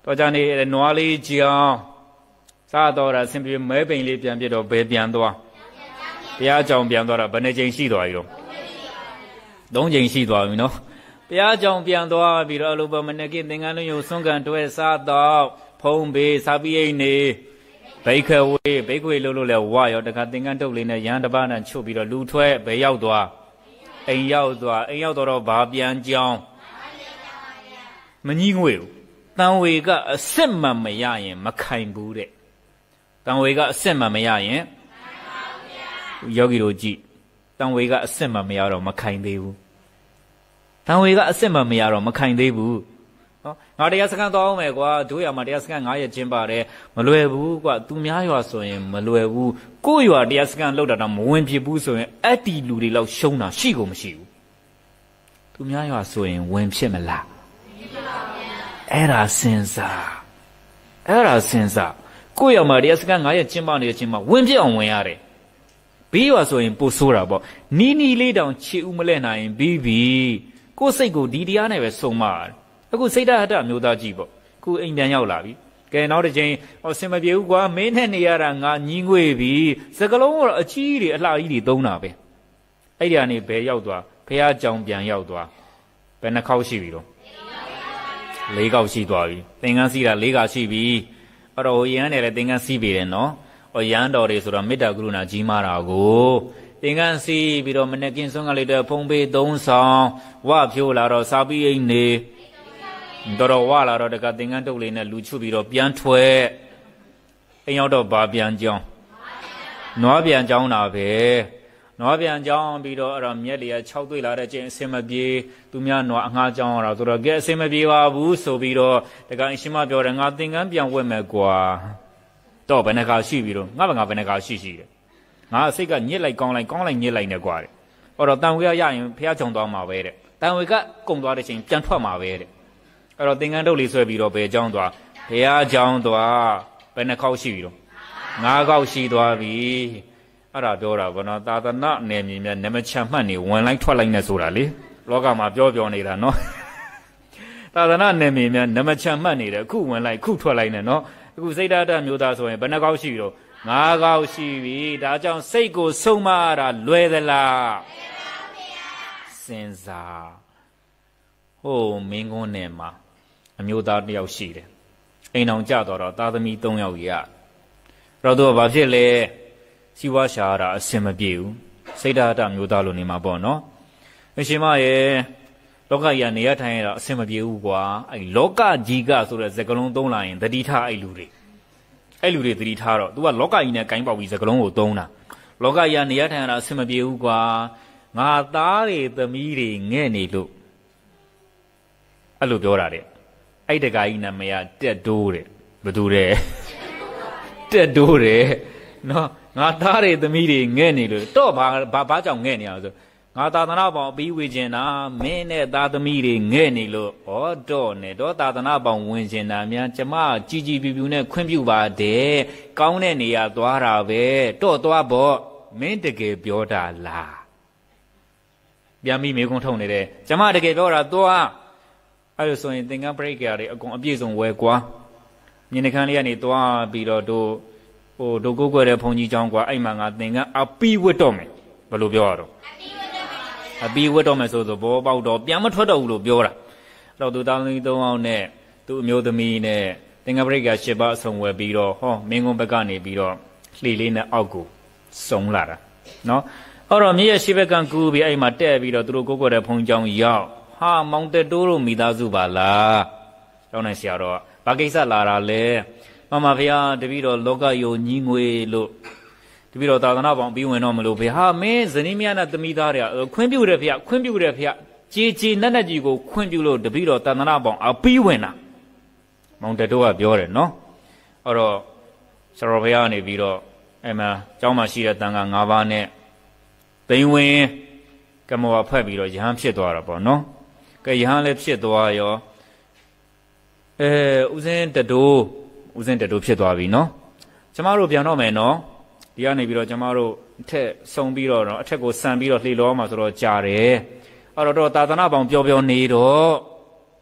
တော့ကြနေနွားလေးကြောင်စားတော့တာဆင်ပြေမဲပိန်လေးပြန်ပြတော့ဘယ်ပြန်သွားဘုရားကြောင်ပြန်သွားတာဘယ်နှချိန်ရှိသွားပြီတော့3 ချိန်ရှိသွားပြီနော်ဘုရားကြောင်ပြန်သွားပြီးတော့အလိုပေါ်မနကိသင်္ကန်းလုံးယုံဆွမ်းကန်တွဲစားတော့ဖုံးပေးစားပြီးအိနေဘိခဝေဘိခွေလို့လဲဝါရောတခါသင်္ကန်းတုတ်လေးနဲ့ရဟန်းတစ်ပါးနဲ့ချုပ်ပြီးတော့လူထွဲဘယ်ရောက်သွားအိမ်ရောက်တော့ဘာပြန်ကြောင်းမကြီးငွေဘူးတန်ဝေကအစစ်မှန်မရရင်မခိုင်ဘူးတဲ့တန်ဝေကအစစ်မှန်မရရင်ယောဂီတို့ကြည့်တန်ဝေကအစစ်မှန်မရတော့မခိုင်သေးဘူးတန်ဝေကအစစ်မှန်မရတော့မခိုင်သေးဘူးနော်ငါတရားစခန်းသွားအောင်မယ်ကွာတို့ရမှာတရားစခန်း9 ရက်ကျင်းပါတယ်မလွယ်ဘူးကွာသူများရွာဆိုရင်မလွယ်ဘူးကိုယ့်ရွာတရားစခန်းလောက်တာတော့မဝင်ဖြစ်ဘူးဆိုရင်အဲ့ဒီလူတွေလောက်ရှုံးတာရှိကိုမရှိဘူးသူများရွာဆိုရင်ဝင်ဖြစ်မလားအဲ့ဒါစဉ်းစားကိုယ့်ရွာမှာတရားစခန်း9 ရက်ကျင်းပနေတဲ့အချိန်မှာဝင်ဖြစ်အောင်ဝင်ရတယ်ဘေးရွာဆိုရင်ပို့ဆိုးတာပေါ့နီးနီးလေးတောင်ခြေဦးမလဲနိုင်ပြီးပြီကိုယ်စိတ်ကိုဒီတရားနဲ့ပဲစုံမအခုစိတ်ဓာတ်ဟတမျိုးသားကြီးပေါ့ခုအိမ်ပြန်ရောက်လာပြီကဲနောက်တစ်ချိန်အစင်မပြေဘူးကွာမင်းနဲ့နေရတာငါညီးငွေပြီစကလုံးကတော့အကြီးတွေအလှကြီးတွေသုံးတာပဲအဲ့ဒီကနေဘယ်ရောက်သွားဖះကြောင်ပြန်ရောက်သွားဘယ်နှခေါက်ရှိပြီတော့4 ခေါက်ရှိသွားပြီသင်္ကန်းစီးတာ4 ခါရှိပြီအဲ့တော့ရဟန်းတယ်လည်းသင်္ကန်းစီးပြီတယ်နော်ရဟန်းတော်တွေဆိုတော့မေတ္တာကရုဏာကြီးမားတာကိုသင်္ကန်းစီးပြီးတော့မနေ့ကင်းစွန်းကလေးတော့ဖုံးပေး3 ဆောင်ဝဖြိုးလာတော့စာပြီးအိမ်နေတော်ဝလာတော့တကသင်္ကန်းတုပ်လေးနဲ့လူချုပ်ပြီးတော့ပြန်ထွက်အိမ်ရောက်တော့ဘာပြန်ကြောင်းနွားပြန်ကြောင်းတာပဲနွားပြန်ကြောင်းပြီးတော့အဲ့တော့မြက်လေးက6 တွေ့လာတဲ့ချိန်အစင်မပြေသူများနွားအငှားကြောင်းရတာဆိုတော့ကဲအစင်မပြေပါဘူးဆိုပြီးတော့တကအရှင်မပြောတယ်ငါသင်္ကန်းပြန်ဝက်မယ်ကွာတော့ဘယ်နှခါရှိပြီးတော့ငါဘယ်နှခါရှိတယ်ငါစိတ်ကညစ်လိုက်ကောင်းလိုက်ညစ်လိုက်နေကွာတဲ့အဲ့တော့တန်ဝေကရရင်ဖះချုံသွားမှာပဲတဲ့တန်ဝေကကုံသွားတဲ့ချိန်ပြန်ထွက်မှာပဲတဲ့အဲ့တော့သင်္ကန်းတုပ်လေးဆွဲပြီးတော့ဘယ်ကြောင်းသွားဘုရားကြောင်းသွားဘယ်နှခေါက်ရှိပြီတော့5 ခေါက်ရှိသွားပြီအဲ့ဒါပြောတာဗောနော်သာသနာနယ်မြေများနမချမ်းမှတ်နေဝင်လိုက်ထွက်လိုက်နေဆိုတာလေလောကမှာပြောနေတာနော်သာသနာနယ်မြေများနမချမ်းမှတ်နေတယ်အခုဝင်လိုက်ခုထွက်လိုက်နေနော်အခုစိတ်ဓာတ်မျိုးသားဆိုရင်ဘယ်နှခေါက်ရှိပြီတော့5 ခေါက်ရှိပြီဒါကြောင့်စိတ်ကိုဆုံးမရတာလွယ်သလားစဉ်းစားဟိုမင်းကုန်းနယ်မှာအမျိုးသား1 ယောက်ရှိတယ်အိမ်အောင်ကြတော့သားသမီး3 ယောက်ရတော့သူကဘာဖြစ်လဲစီဝါရှာတာအစင်မပြေဘူးစိတ်ဓာတ်မျိုးသားလိုနေမှာပေါ့နော်အရှင်မရဲ့လောကကြီးကနေရထိုင်ရတာအစင်မပြေဘူးကွာအဲ့လောကကြီးကဆိုတဲ့စကလုံးသုံးလာရင်တတိထားအဲ့လူတွေတတိထားတော့ तू ကလောကကြီးနဲ့ဂိုင်းပေါက်ပြီးစကလုံးကိုသုံးတာလောကကြီးကနေရထိုင်ရတာအစင်မပြေဘူးကွာငါသားတွေသမီးတွေငဲ့နေလို့အဲ့လိုပြောတာတဲ့အဲ့တကကြီးနာမည်ကတက်တိုးတဲ့ဘသူတဲ့တက်တိုးတဲ့နော်ငါသားတွေသမီးတွေငဲ့နေလို့တော့ဘာကြောင့်ငဲ့နေရဆိုငါသာသနာပေါင်းပြီးဝေကျင်တာမင်းနဲ့သားသမီးတွေငဲ့နေလို့ဩတော့နဲ့တော့သာသနာပေါင်းဝင်ကျင်တာများကျမကြီးပြူနဲ့ခွင့်ပြုပါတယ်ကောင်းတဲ့နေရာသွားတာပဲတော့သွားပေါ့မင်းတကယ်ပြောတာလားပြန်ပြီးမေခွန်းထုတ်နေတယ်ကျမတကယ်ပြောတာသွားအဲ့လိုဆိုရင်သင်္ကန်းပရိက္ခာတွေအကုန်အပြည့်စုံဝဲကွာမြင်နှခမ်းလေးကနေသွားပြီးတော့တို့ကိုကိုွယ်တဲ့ဘုန်းကြီးကျောင်းကွာအဲ့မှာငါသင်္ကန်းအပီးဝတ်တော့မယ်ဘယ်လိုပြောရတော့အပီးဝတ်တော့မယ်ဆိုဘောပေါက်တော့ပြန်မထွက်တော့ဘူးလို့ပြောတာအဲ့တော့သူတောင်းသမီး3 ယောက်နဲ့သူ့အမျိုးသမီးနဲ့သင်္ကန်းပရိက္ခာ10 ပါးအစုံဝဲပြီးတော့ဟောမင်းကုန်းဘက်ကနေပြီးတော့လှေလေးနဲ့အောက်ကိုစုံလာတာနော်အဲ့တော့မြည့်ရရှိဘက်ကကူးပြီးအဲ့မှာတက်ပြီးတော့သူတို့ကိုကိုွယ်တဲ့ဘုန်းကြီးကျောင်းရောက်ဟာမောင်တက်တိုးတို့မိသားစုပါလားကျောင်းနိုင်ဆရာတော်ဘာကိစ္စလာတာလဲမမဖေတပည့်တော်လောကယုံညီးငွေလို့တပည့်တော်သာသနာပေါင်းပြီးဝင်တော့မလို့ဖေဟာမင်းဇနီးမယားနဲ့သမီးသားတွေကခွင့်ပြုတယ်ဖေခွင့်ပြုတယ်ဖေကြေနက်နက်ကြီးကိုခွင့်ပြုလို့တပည့်တော်သာသနာပေါင်းအပြီးဝင်တာမောင်တက်တိုးကပြောတယ်နော်အဲ့တော့ဆရာတော်ဖေကနေပြီးတော့အဲ့မှာကျောင်းမှာရှိတဲ့တန်ခါ5 ပါးနဲ့သိန်းဝင်ကမောဖွဲ့ပြီးတော့ယဟန်ဖြစ်သွားတာပေါ့နော်ကဲယဟန်လည်းဖြစ်သွားရောဦးစင်းတတိုးဖြစ်သွားပြီနော်ကျမတို့ပြန်တော့မယ်နော်ဒီကနေပြီးတော့ကျမတို့အထက်ဆုံပြီးတော့အထက်ကိုဆန်ပြီးတော့လှေလောမှာဆိုတော့ကြာတယ်အဲ့တော့သာသနာပေါင်းပျော်နေတော့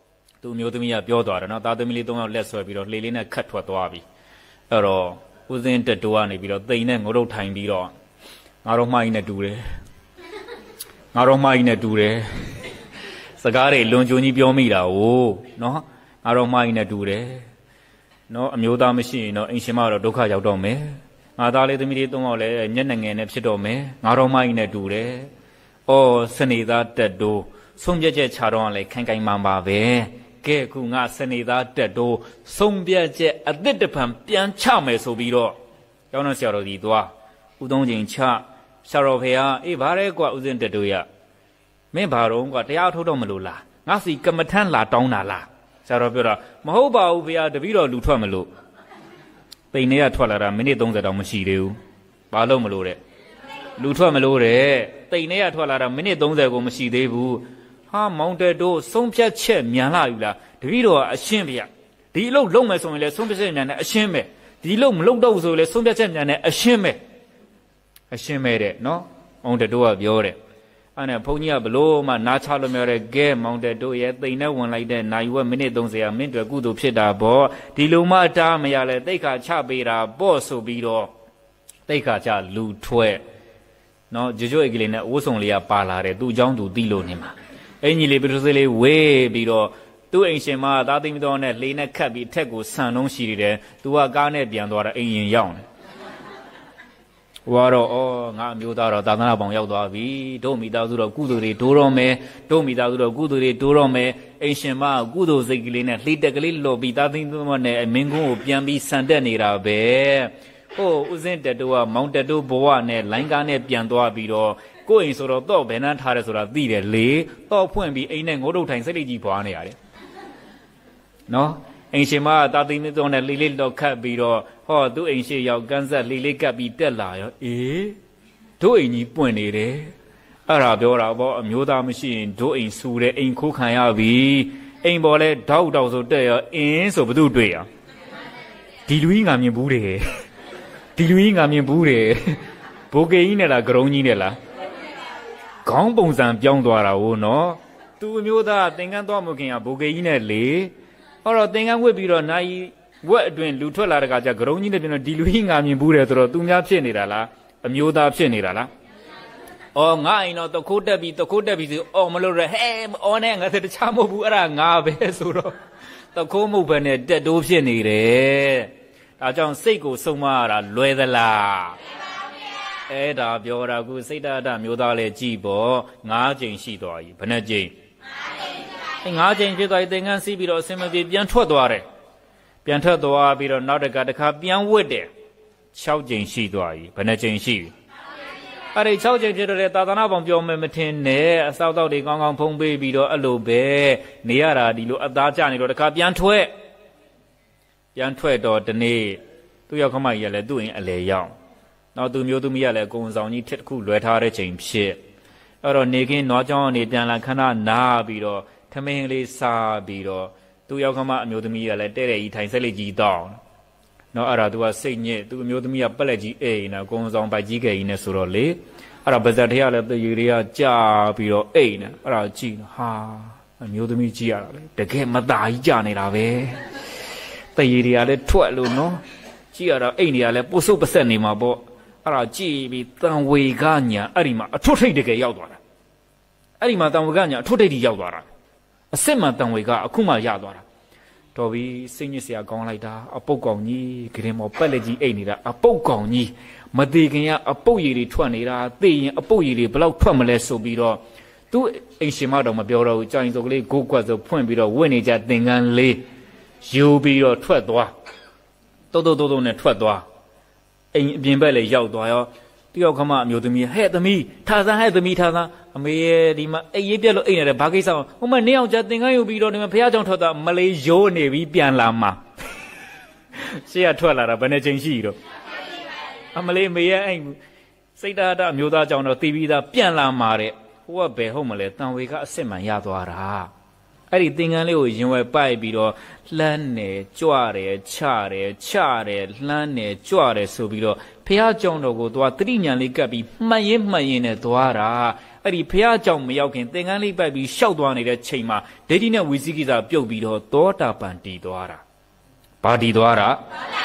သူမျိုးသမီးကပြောသွားတယ်နော်သားသမီးလေး၃ယောက်လက်ဆွဲပြီးတော့လှေလေးနဲ့ခတ်ထွက်သွားပြီအဲ့တော့ဦးစင်းတက်တိုးကနေပြီးတော့တိမ်နဲ့ငုတ်တုတ်ထိုင်ပြီးတော့ငါတို့မှားကြီးနဲ့တူတယ်ငါတို့မှားကြီးနဲ့တူတယ်စကားတွေလွန်ကျွန်းကြီးပြောမိတာ哦နော်ငါတို့မှားကြီးနဲ့တူတယ်နော်အမျိုးသားမရှိရင်တော့အိမ်ရှင်မတော့ဒုက္ခရောက်တော့မယ်ငါသားလေးသမီးလေး၃ယောက်လည်းညက်ငယ်နဲ့ဖြစ်တော့မယ်ငါတို့မှားကြီးနဲ့တူတယ်အော်စနေသားတက်တိုးဆုံးဖြတ်ချက်ချတော့လည်းခိုင်ခိုင်မာမာပဲကဲခုငါစနေသားတက်တိုးဆုံးဖြတ်ချက်အသစ်တစ်ဖန်ပြန်ချမယ်ဆိုပြီးတော့ကျောင်းတော်ဆရာတော်ကြီးသွားဦးသုံးချိန်ချဆရာတော်ဖေဟာအေးဗါရဲကွာဦးစင်းတက်တိုးရမင်းဘာတော့ကွာတရားထုတ်တော့မလို့လားငါစီကမ္မထမ်းလာတောင်းတာလားဆရာတော်ပြောတာမဟုတ်ပါဘူးဖေဟာတပည့်တော်လူထွက်မလို့ပိန်ထဲကထွက်လာတာမိနစ်30တောင်မရှိသေးဘူးဘာလို့မလို့တဲ့လူထွက်မလို့တဲ့တိန်ထဲကထွက်လာတာမိနစ်30ကိုမရှိသေးဘူးဟာမောင်တက်တို့ဆုံးဖြတ်ချက်မြန်လာယူလားတပည့်တော်ကအရှင်းဗျဒီအလုပ်လုပ်မယ်ဆိုရင်လည်းဆုံးဖြတ်ချက်မြန်နဲ့အရှင်းပဲဒီအလုပ်မလုပ်တော့ဘူးဆိုရင်လည်းဆုံးဖြတ်ချက်မြန်နဲ့အရှင်းပဲတဲ့နော်မောင်တက်တို့ကပြောတဲ့အဲ့နဲ့ဘုန်းကြီးကဘလို့မှနားချလို့မရတဲ့ကဲမောင်တက်တို့ရဲ့တိန်နဲ့ဝင်လိုက်တဲ့နိုင်ဝက်မိနစ်30ကမင်းတွေကုသိုလ်ဖြစ်တာပေါ့ဒီလိုမှတားမရလဲတိတ်ခါချပေးတာပေါ့ဆိုပြီးတော့တိတ်ခါချလူထွက်နော်ကြွကြွအိတ်ကလေးနဲ့အိုးစုံလေးကပါလာတယ်သူ့အကြောင်းသူသိလို့နေမှာအင်ကြီးလေးပြည့်စုံလေးဝေးပြီးတော့သူ့အိမ်ရှင်မသားသိမတော်နဲ့လှေနဲ့ခတ်ပြီးထက်ကိုဆန်လုံးရှိနေတယ်သူကကားနဲ့ပြန်သွားတာအိမ်ရင်ရောက်တယ်ဟိုကတော့ဩငါအမျိုးသားတော့သာသနာပေါင်ရောက်သွားပြီတို့မိသားစုတော့ကုသိုလ်တွေတိုးတော့မယ်တို့မိသားစုတော့ကုသိုလ်တွေတိုးတော့မယ်အိမ်ရှင်မကုသိုလ်စိတ်ကလေးနဲ့လှေတက်ကလေးလော်ပြီးသားသိတော်နဲ့မင်းကုန်းကိုပြန်ပြီးဆန်တက်နေတာပဲဟိုဦးစင်းတက်တိုးကမောင်တက်တိုးဘဝနဲ့လိုင်းကားနဲ့ပြန်သွားပြီးတော့ကိုယ်အိမ်ဆိုတော့တော့ဘယ်နှန်းထားတယ်ဆိုတာသိတယ်လေတော့ဖွင့်ပြီးအိမ်နဲ့ငိုးတုတ်ထိုင်စိတ်လေးကြီးပွားနေရတယ်နော်အိမ်ရှင်မတာသိမတော်နဲ့လေးလေးတော့ခတ်ပြီးတော့ဟောသူ့အိမ်ရှိရောက်ကန်းဆက်လေးလေးကပ်ပြီးတက်လာရောအေးတို့အိမ်ကြီးပွင့်နေတယ်အဲ့ဒါပြောတာပေါ့အမျိုးသားမရှိရင်တို့အိမ်ဆူတယ်အိမ်ခိုးခံရပြီအိမ်ပေါ်လဲတောက်တောက်ဆိုတက်ရောအင်းဆိုဘသူတွေ့ရဒီလူကြီးငါမြင်ဘူးတယ်ဒီလူကြီးငါမြင်ဘူးတယ်ဘိုးကေကြီးနဲ့လားကရုံးကြီးနဲ့လားခေါင်းပုံစံပြောင်းသွားတာဟိုနော်သူအမျိုးသားသင်္ကန်းသွားမခင်ကဘိုးကေကြီးနဲ့လေဟောတော့သင်္ကန်းဝတ်ပြီးတော့နိုင်ဝက်အတွင်လူထွက်လာတဲ့ကကြကရုံးကြီးနဲ့ပြန်တော့ဒီလူကြီးငါမြင်ဘူးတယ်ဆိုတော့သူများဖြစ်နေတာလားအမျိုးသားဖြစ်နေတာလားအော်ငါအိမ်တော့တခိုးတက်ပြီးဆိုအော်မလို့ရဟဲအော်နဲ့ငါတခြားမဟုတ်ဘူးအဲ့ဒါငါပဲဆိုတော့တခိုးမဟုတ်ဘဲနဲ့တက်တိုးဖြစ်နေတယ်ဒါကြောင့်စိတ်ကိုစုံမရတာလွယ်သလားအဲ့ဒါပြောတာကုစိတ်တမျိုးသားလဲကြည်ပေါ့9ကြိမ်ရှိသွားပြီဘယ်နှကြိမ်9ကြိမ်ဖြစ်သွားပြီသင်္ကန်းစီးပြီးတော့အစင်မပြေပြန်ထွက်သွားတယ်ပြန်ထွက်သွားပြီးတော့နောက်တစ်ခါပြန်ဝတ်တယ်6ကြိမ်ရှိသွားပြီဘယ်နှကြိမ်ရှိပြီအဲ့ဒီ6ကြိမ်ဖြစ်တော့သာသနာပေါင်းပြောမယ်မထင်နဲ့အစောက်တော့တွေကောင်းကောင်းဖုံးပေးပြီးတော့အဲ့လိုပဲနေရတာဒီလိုအသားကျနေတော့တစ်ခါပြန်ထွက်တော့ဒီနေ့သူ့ရောက်ခမကြီးကလည်းသူ့အိမ်အလေရောက်နောက်သူမျိုးသမီးကလည်းအကုန်ဆောင်ကြီးထစ်တစ်ခုလွယ်ထားတဲ့ချိန်ဖြစ်အဲ့တော့နေခင်းနွားချောင်းကနေပြန်လာခဏနားပြီးတော့ထမင်းလေးစားပြီးတော့သူ့ရောက်ခမအမျိုးသမီးကလည်းတဲ့ကြီးထိုင်ဆက်လက်ကြီးတောင်းနော်အဲ့ဒါသူကစိတ်ညစ်သူ့အမျိုးသမီးကပက်လက်ကြီးအိမ်နေအကုန်ဆောင်ပိုက်ကြီးကကြီးနဲ့ဆိုတော့လေအဲ့ဒါဗဇက်ထဲကလည်းတရေတွေကကြာပြီးတော့အိမ်နေအဲ့ဒါကြည့်ဟာအမျိုးသမီးကြည့်ရတာလေတကယ်မသားကြီးကြာနေတာပဲတရေတွေကလည်းထွက်လို့နော်ကြည့်ရတာအိမ်တွေကလည်းပုစုပဆက်နေမှာပေါ့အဲ့ဒါကြည့်ပြီးတန်ဝေကညာအဲ့ဒီမှာအထွတ်ထိပ်တကယ်ရောက်သွားတာအဲ့ဒီမှာတန်ဝေကညာအထွတ်ထိပ်ကြီးရောက်သွားတာအစစ်မှတန်ဝေကအခုမှရသွားတာတော်ပြီစိတ်ညစ်စရာကောင်းလိုက်တာအပုတ်ကောင်ကြီးဂရင်မော်ပက်လက်ကြီးအိတ်နေတာအပုတ်ကောင်ကြီးမသေးခင်ကအပုတ်ရည်တွေထွက်နေတာသိရင်အပုတ်ရည်တွေဘလောက်ထွက်မလဲဆိုပြီးတော့သူ့အိမ်ရှင်မတော်မပြောတော့ဘူးကြောင်စုပ်ကလေးဂိုးကွက်ဆိုဖွင့်ပြီးတော့ဝင့်နေကြသင်္ကန်းလေးယူပြီးတော့ထွက်သွားတုတ်နဲ့ထွက်သွားအိမ်အပြင်ဘက်လည်းရောက်သွားရောတယောက်ခမအမျိုးသမီးဟဲ့သမီးထားစမ်းဟဲ့သမီးထားစမ်းအမေရဲ့ဒီမှာအိမ်ရေးပြက်လို့အိမ်ရတယ်ဘာကိစ္စဟိုမှာနေအောင်ကြသင်္ကန်းယူပြီးတော့ဒီမှာဖះကြောင့်ထွက်သွားမလေးရိုးနေပြီးပြန်လာမှာရှေ့ကထွက်လာတာဘယ်နှချိန်ရှိတော့အမလေးမေရဲ့အိမ်စိတ်ဓာတ်အမျိုးသားကြောင့်တော့တီးပြီးသားပြန်လာမှာတဲ့ဟိုကဘယ်ဟုတ်မလဲတန်ဝေကအစ်စ်မှန်ရသွားတာအဲ့ဒီသင်္ကန်းလေးကိုရင်ဝယ်ပိုက်ပြီးတော့လှမ်းနေကြွတယ်ချတယ်လှမ်းနေကြွတယ်ဆိုပြီးတော့ဖះကြောင့်တော့ကိုသွားတတိညာလေးကပ်ပြီးမှန်ရင်နဲ့သွားတာအဲ့ဒီဖះကြောင့်မရောက်ခင်သင်္ကန်းလေးပိုက်ပြီးရှောက်သွားနေတဲ့ချိန်မှာဒိဋ္ဌိနဲ့ဝိသိကိစ္စပြုတ်ပြီးတော့သောတာပန်တည်သွားတာဘာတည်သွားတာ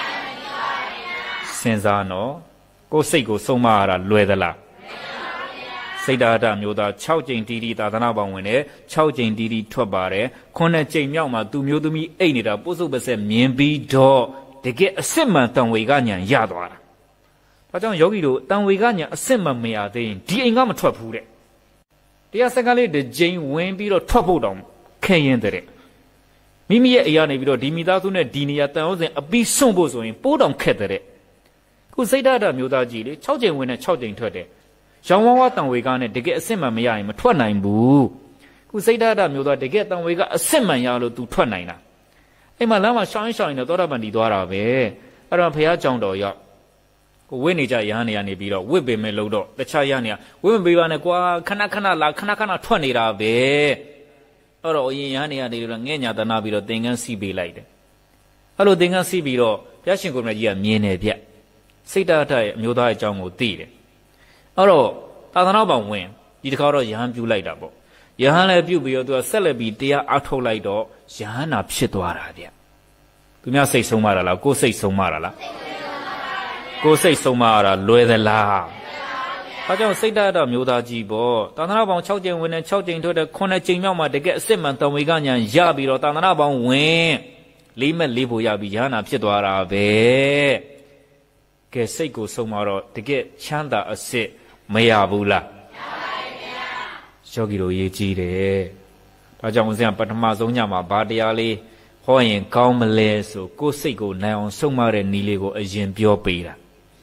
စဉ်းစားနော်ကိုယ်စိတ်ကိုဆုံးမရတာလွယ်သလားစိတ်ဓာတ်မျိုးသား6ကြိမ်တီးတီးသာသနာပေါင်းဝင်တယ်6ကြိမ်တီးတီးထွက်ပါတယ်9ကြိမ်မြောက်မှာသူမျိုးသမီးအိတ်နေတာပုစုပ္ပဆက်မြင်ပြီးတော့တကယ်အစစ်မှန်တန်ဝေကညာရသွားတာဒါကြောင့်ယောဂီတို့တန်ဝေကညာအစစ်မှန်မရသေးရင်ဒီအိမ်ကမထွက်ဘူးတဲ့တရားစကားလေးတစ်ကြိမ်ဝင်ပြီးတော့ထွက်ဖို့တောင်ခဲရင်တဲ့မိမိရဲ့အရာနေပြီးတော့ဒီမိသားစုနဲ့ဒီနေရာတန်အောင်စဉ်အပြီးစွန့်ဖို့ဆိုရင်ပိုးတောင်ခက်တဲ့ခုစိတ်ဓာတ်မျိုးသားကြီးလေ6ကြိမ်ဝင်နဲ့6ကြိမ်ထွက်တယ်ရောင်ဝါးဝါတန်ဝေကနဲ့တကယ်အစစ်မှန်မရရင်မထွက်နိုင်ဘူးခုစိတ်ဓာတ်မျိုးသားတကယ်တန်ဝေကအစစ်မှန်ရလို့ तू ထွက်နိုင်တာအဲ့မှာလမ်းမှာရှောင်းရှောင်းနေတော့သောတာပန်တည်သွားတာပဲအဲ့တော့ဘုရားကြောင့်တော်ရောက်ကိုဝိနေကြရဟန်းနေရနေပြီးတော့ဝိပေမဲ့လို့တော့တခြားရဟန်းနေရဝိမပေးပါနဲ့ကွာခဏခဏလာခဏခဏထွက်နေတာပဲအဲ့တော့အရင်ရဟန်းနေရနေလို့ငဲ့ညာတနာပြီးတော့သင်္ကန်းစီးပေးလိုက်တယ်အဲ့လိုသင်္ကန်းစီးပြီးတော့ဘုရားရှင်ကိုယ်တော်ကြီးကမြင်တယ်ဗျစိတ်ဓာတ်ရဲ့အမျိုးသားရဲ့အကြောင်းကိုသိတယ်အဲ့တော့သာသနာ့ဘောင်ဝင်ဒီတစ်ခါတော့ယဟန်ပြုလိုက်တာပေါ့ယဟန်လည်းပြုပြီးတော့သူကဆက်လက်ပြီးတရားအားထုတ်လိုက်တော့ယဟန်နာဖြစ်သွားတာဗျသူများစိတ်ဆုံးမတာလားကိုယ်စိတ်ဆုံးမတာလားကိုယ်စိတ်ဆုံးမတာလွယ်သလားအဲကြောင့်စိတ်ဓာတ်မျိုးသားကြီးပေါ့သာသနာ့ဘောင်6ကြိမ်ဝင်နဲ့6ကြိမ်ထွက်တဲ့9ကြိမ်မြောက်မှာတကယ်အစစ်မှန်တန်ဝေကညာရပြီးတော့သာသနာ့ဘောင်ဝင်လေးမဲ့လေးဖို့ရပြီးယဟန်နာဖြစ်သွားတာပဲကဲစိတ်ကိုဆုံးမတော့တကယ်ချမ်းသာအစစ်မရဘူးလားရပါတယ်ဗျာယောဂီတို့ရေးကြည့်တယ်ဒါကြောင့်ဦးဇင်းပထမဆုံးညမှာဘာတရားလေးဟောရင်ကောင်းမလဲဆိုကိုယ်စိတ်ကိုနိုင်အောင်ဆုံးမတဲ့နည်းလေးကိုအရင်ပြောပေးတာ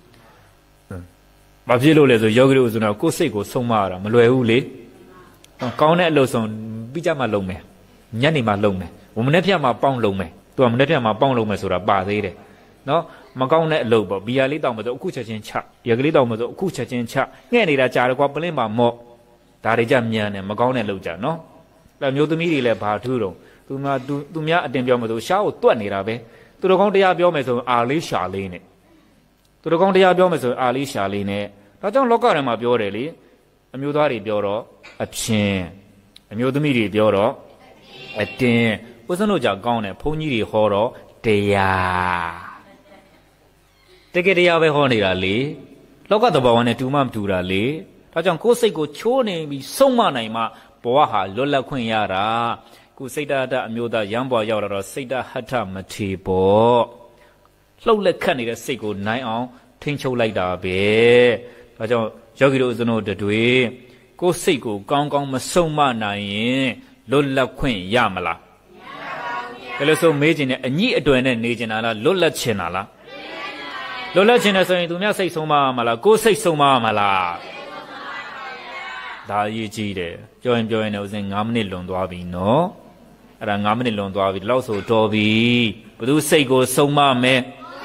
ဘာဖြစ်လို့လဲဆိုယောဂီတို့ဆိုတော့ကိုယ်စိတ်ကိုဆုံးမရတာမလွယ်ဘူးလေကောင်းတဲ့အလုပ်ဆုံးပြီးကြမှာလုံမယ်ညနေမှလုံမယ်မနေ့ဖြတ်မှပေါင်းလုံမယ်သူကမနေ့ဖြတ်မှပေါင်းလုံမယ်ဆိုတာပါသေးတယ်နော်မကောင်းတဲ့အလုပ်ပေါ့ဘီယာလေးတောက်မဆိုအခုချက်ချင်းချရကလေးတောက်မဆိုအခုချက်ချင်းချငှဲ့နေတာကြားတယ်ကွာပလင်းမှာမော့ဒါတွေကြမြန်တယ်မကောင်းတဲ့အလုပ်ကြနော်အဲ့မျိုးသမီးတွေလည်းဘာထူးတော့သူများအတင်ပြောမဆိုရှားကိုတွက်နေတာပဲသူတို့ကောင်းတရားပြောမယ်ဆိုအာလေးရှာလေးနဲ့သူတို့ကောင်းတရားပြောမယ်ဆိုအာလေးရှာလေးနဲ့ဒါကြောင့်လောကထဲမှာပြောတယ်လေအမျိုးသားတွေပြောတော့အဖြင်းအမျိုးသမီးတွေပြောတော့အတင်းဦးဇင်းတို့ကြကောင်းတယ်ဘုန်းကြီးတွေဟောတော့တရားတကယ်တရားပဲဟောနေတာလေလောကသဘာဝနဲ့တူမှမတူတာလေဒါကြောင့်ကိုယ်စိတ်ကိုချိုးနေပြီးဆုံးမနိုင်မှဘဝဟာလွတ်လပ်ခွင့်ရတာကိုယ်စိတ်ဓာတ်အမျိုးသားရမ်းပွားရောက်လာတော့စိတ်ဓာတ်ဟထမထေပေါ့လှုပ်လက်ခတ်နေတဲ့စိတ်ကိုနိုင်အောင်ထိန်းချုပ်လိုက်တာပဲဒါကြောင့်ယောဂီတို့ဦးဇင်းတို့တွေကိုယ်စိတ်ကိုကောင်းကောင်းမဆုံးမနိုင်ရင်လွတ်လပ်ခွင့်ရမလားမရပါဘူးဗျာဒါလို့ဆိုမေးခြင်းနဲ့အညိအတွယ်နဲ့နေခြင်းလားလွတ်လပ်ခြင်းလားလွတ်လပ်ခြင်းနဲ့ဆိုရင်သူများစိတ်ဆုံးမမလားကိုယ်စိတ်ဆုံးမမလားဒါအရေးကြီးတယ်ပြောရင်လည်းဦးဇင်း9မိနစ်လွန်သွားပြီနော်အဲ့ဒါ9မိနစ်လွန်သွားပြီဒီလောက်ဆိုတော်ပြီဘယ်သူစိတ်ကိုဆုံးမမယ်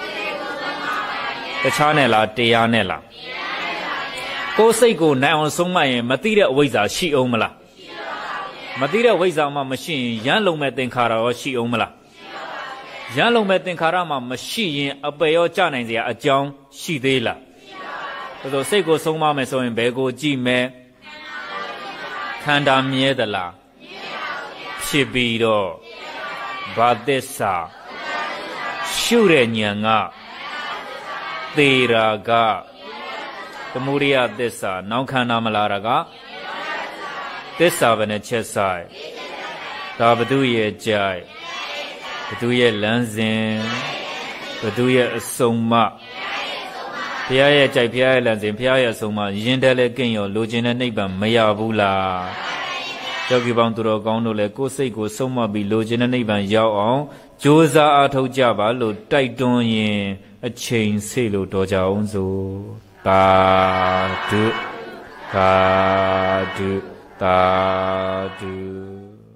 တခြားနဲ့လားတရားနဲ့လားကိုယ်စိတ်ကိုနိုင်အောင်ဆုံးမရင်မသိတဲ့အဝိဇ္ဇာရှိအောင်မလားမသိတဲ့ဝိဇ္ဇာမှမရှိရင်ရမ်းလုံးမဲ့သင်္ခါရရောရှိအောင်မလားရမ်းလုံးမဲ့သင်္ခါရမှမရှိရင်အပယ်ရောကြနိုင်စရာအကြောင်းရှိသေးလားဒါဆိုစိတ်ကိုဆုံးမမယ်ဆိုရင်ဘယ်ကိုကြည့်မယ်ခန္ဓာမြဲသလားဖြစ်ပြီးတော့ဘာသစ္စာရှုတဲ့ဉာဏ်ကသေရာကသမုဒိယသစ္စာနောက်ခန္ဓာမလာတာကသစ္စာပဲနဲ့ချက်ဆိုင်ဒါဘသူရဲ့ကြိုက်ဘသူရဲ့လမ်းစဉ်ဘသူရဲ့အဆုံးမဘုရားရဲ့ကြိုက်ဘုရားရဲ့လမ်းစဉ်ဘုရားရဲ့အဆုံးမရင်တဲလဲကင်းရောလိုချင်တဲ့နိဗ္ဗာန်မရဘူးလားယောဂီပေါင်းသူတော်ကောင်းတို့လည်းကိုယ်စိတ်ကိုဆုံးမပြီးလိုချင်တဲ့နိဗ္ဗာန်ရောက်အောင်ကြိုးစားအားထုတ်ကြပါလို့တိုက်တွန်းရင်အချိန်စေလို့တော်ကြအောင်စို့သာဓုသာဓုသာဓု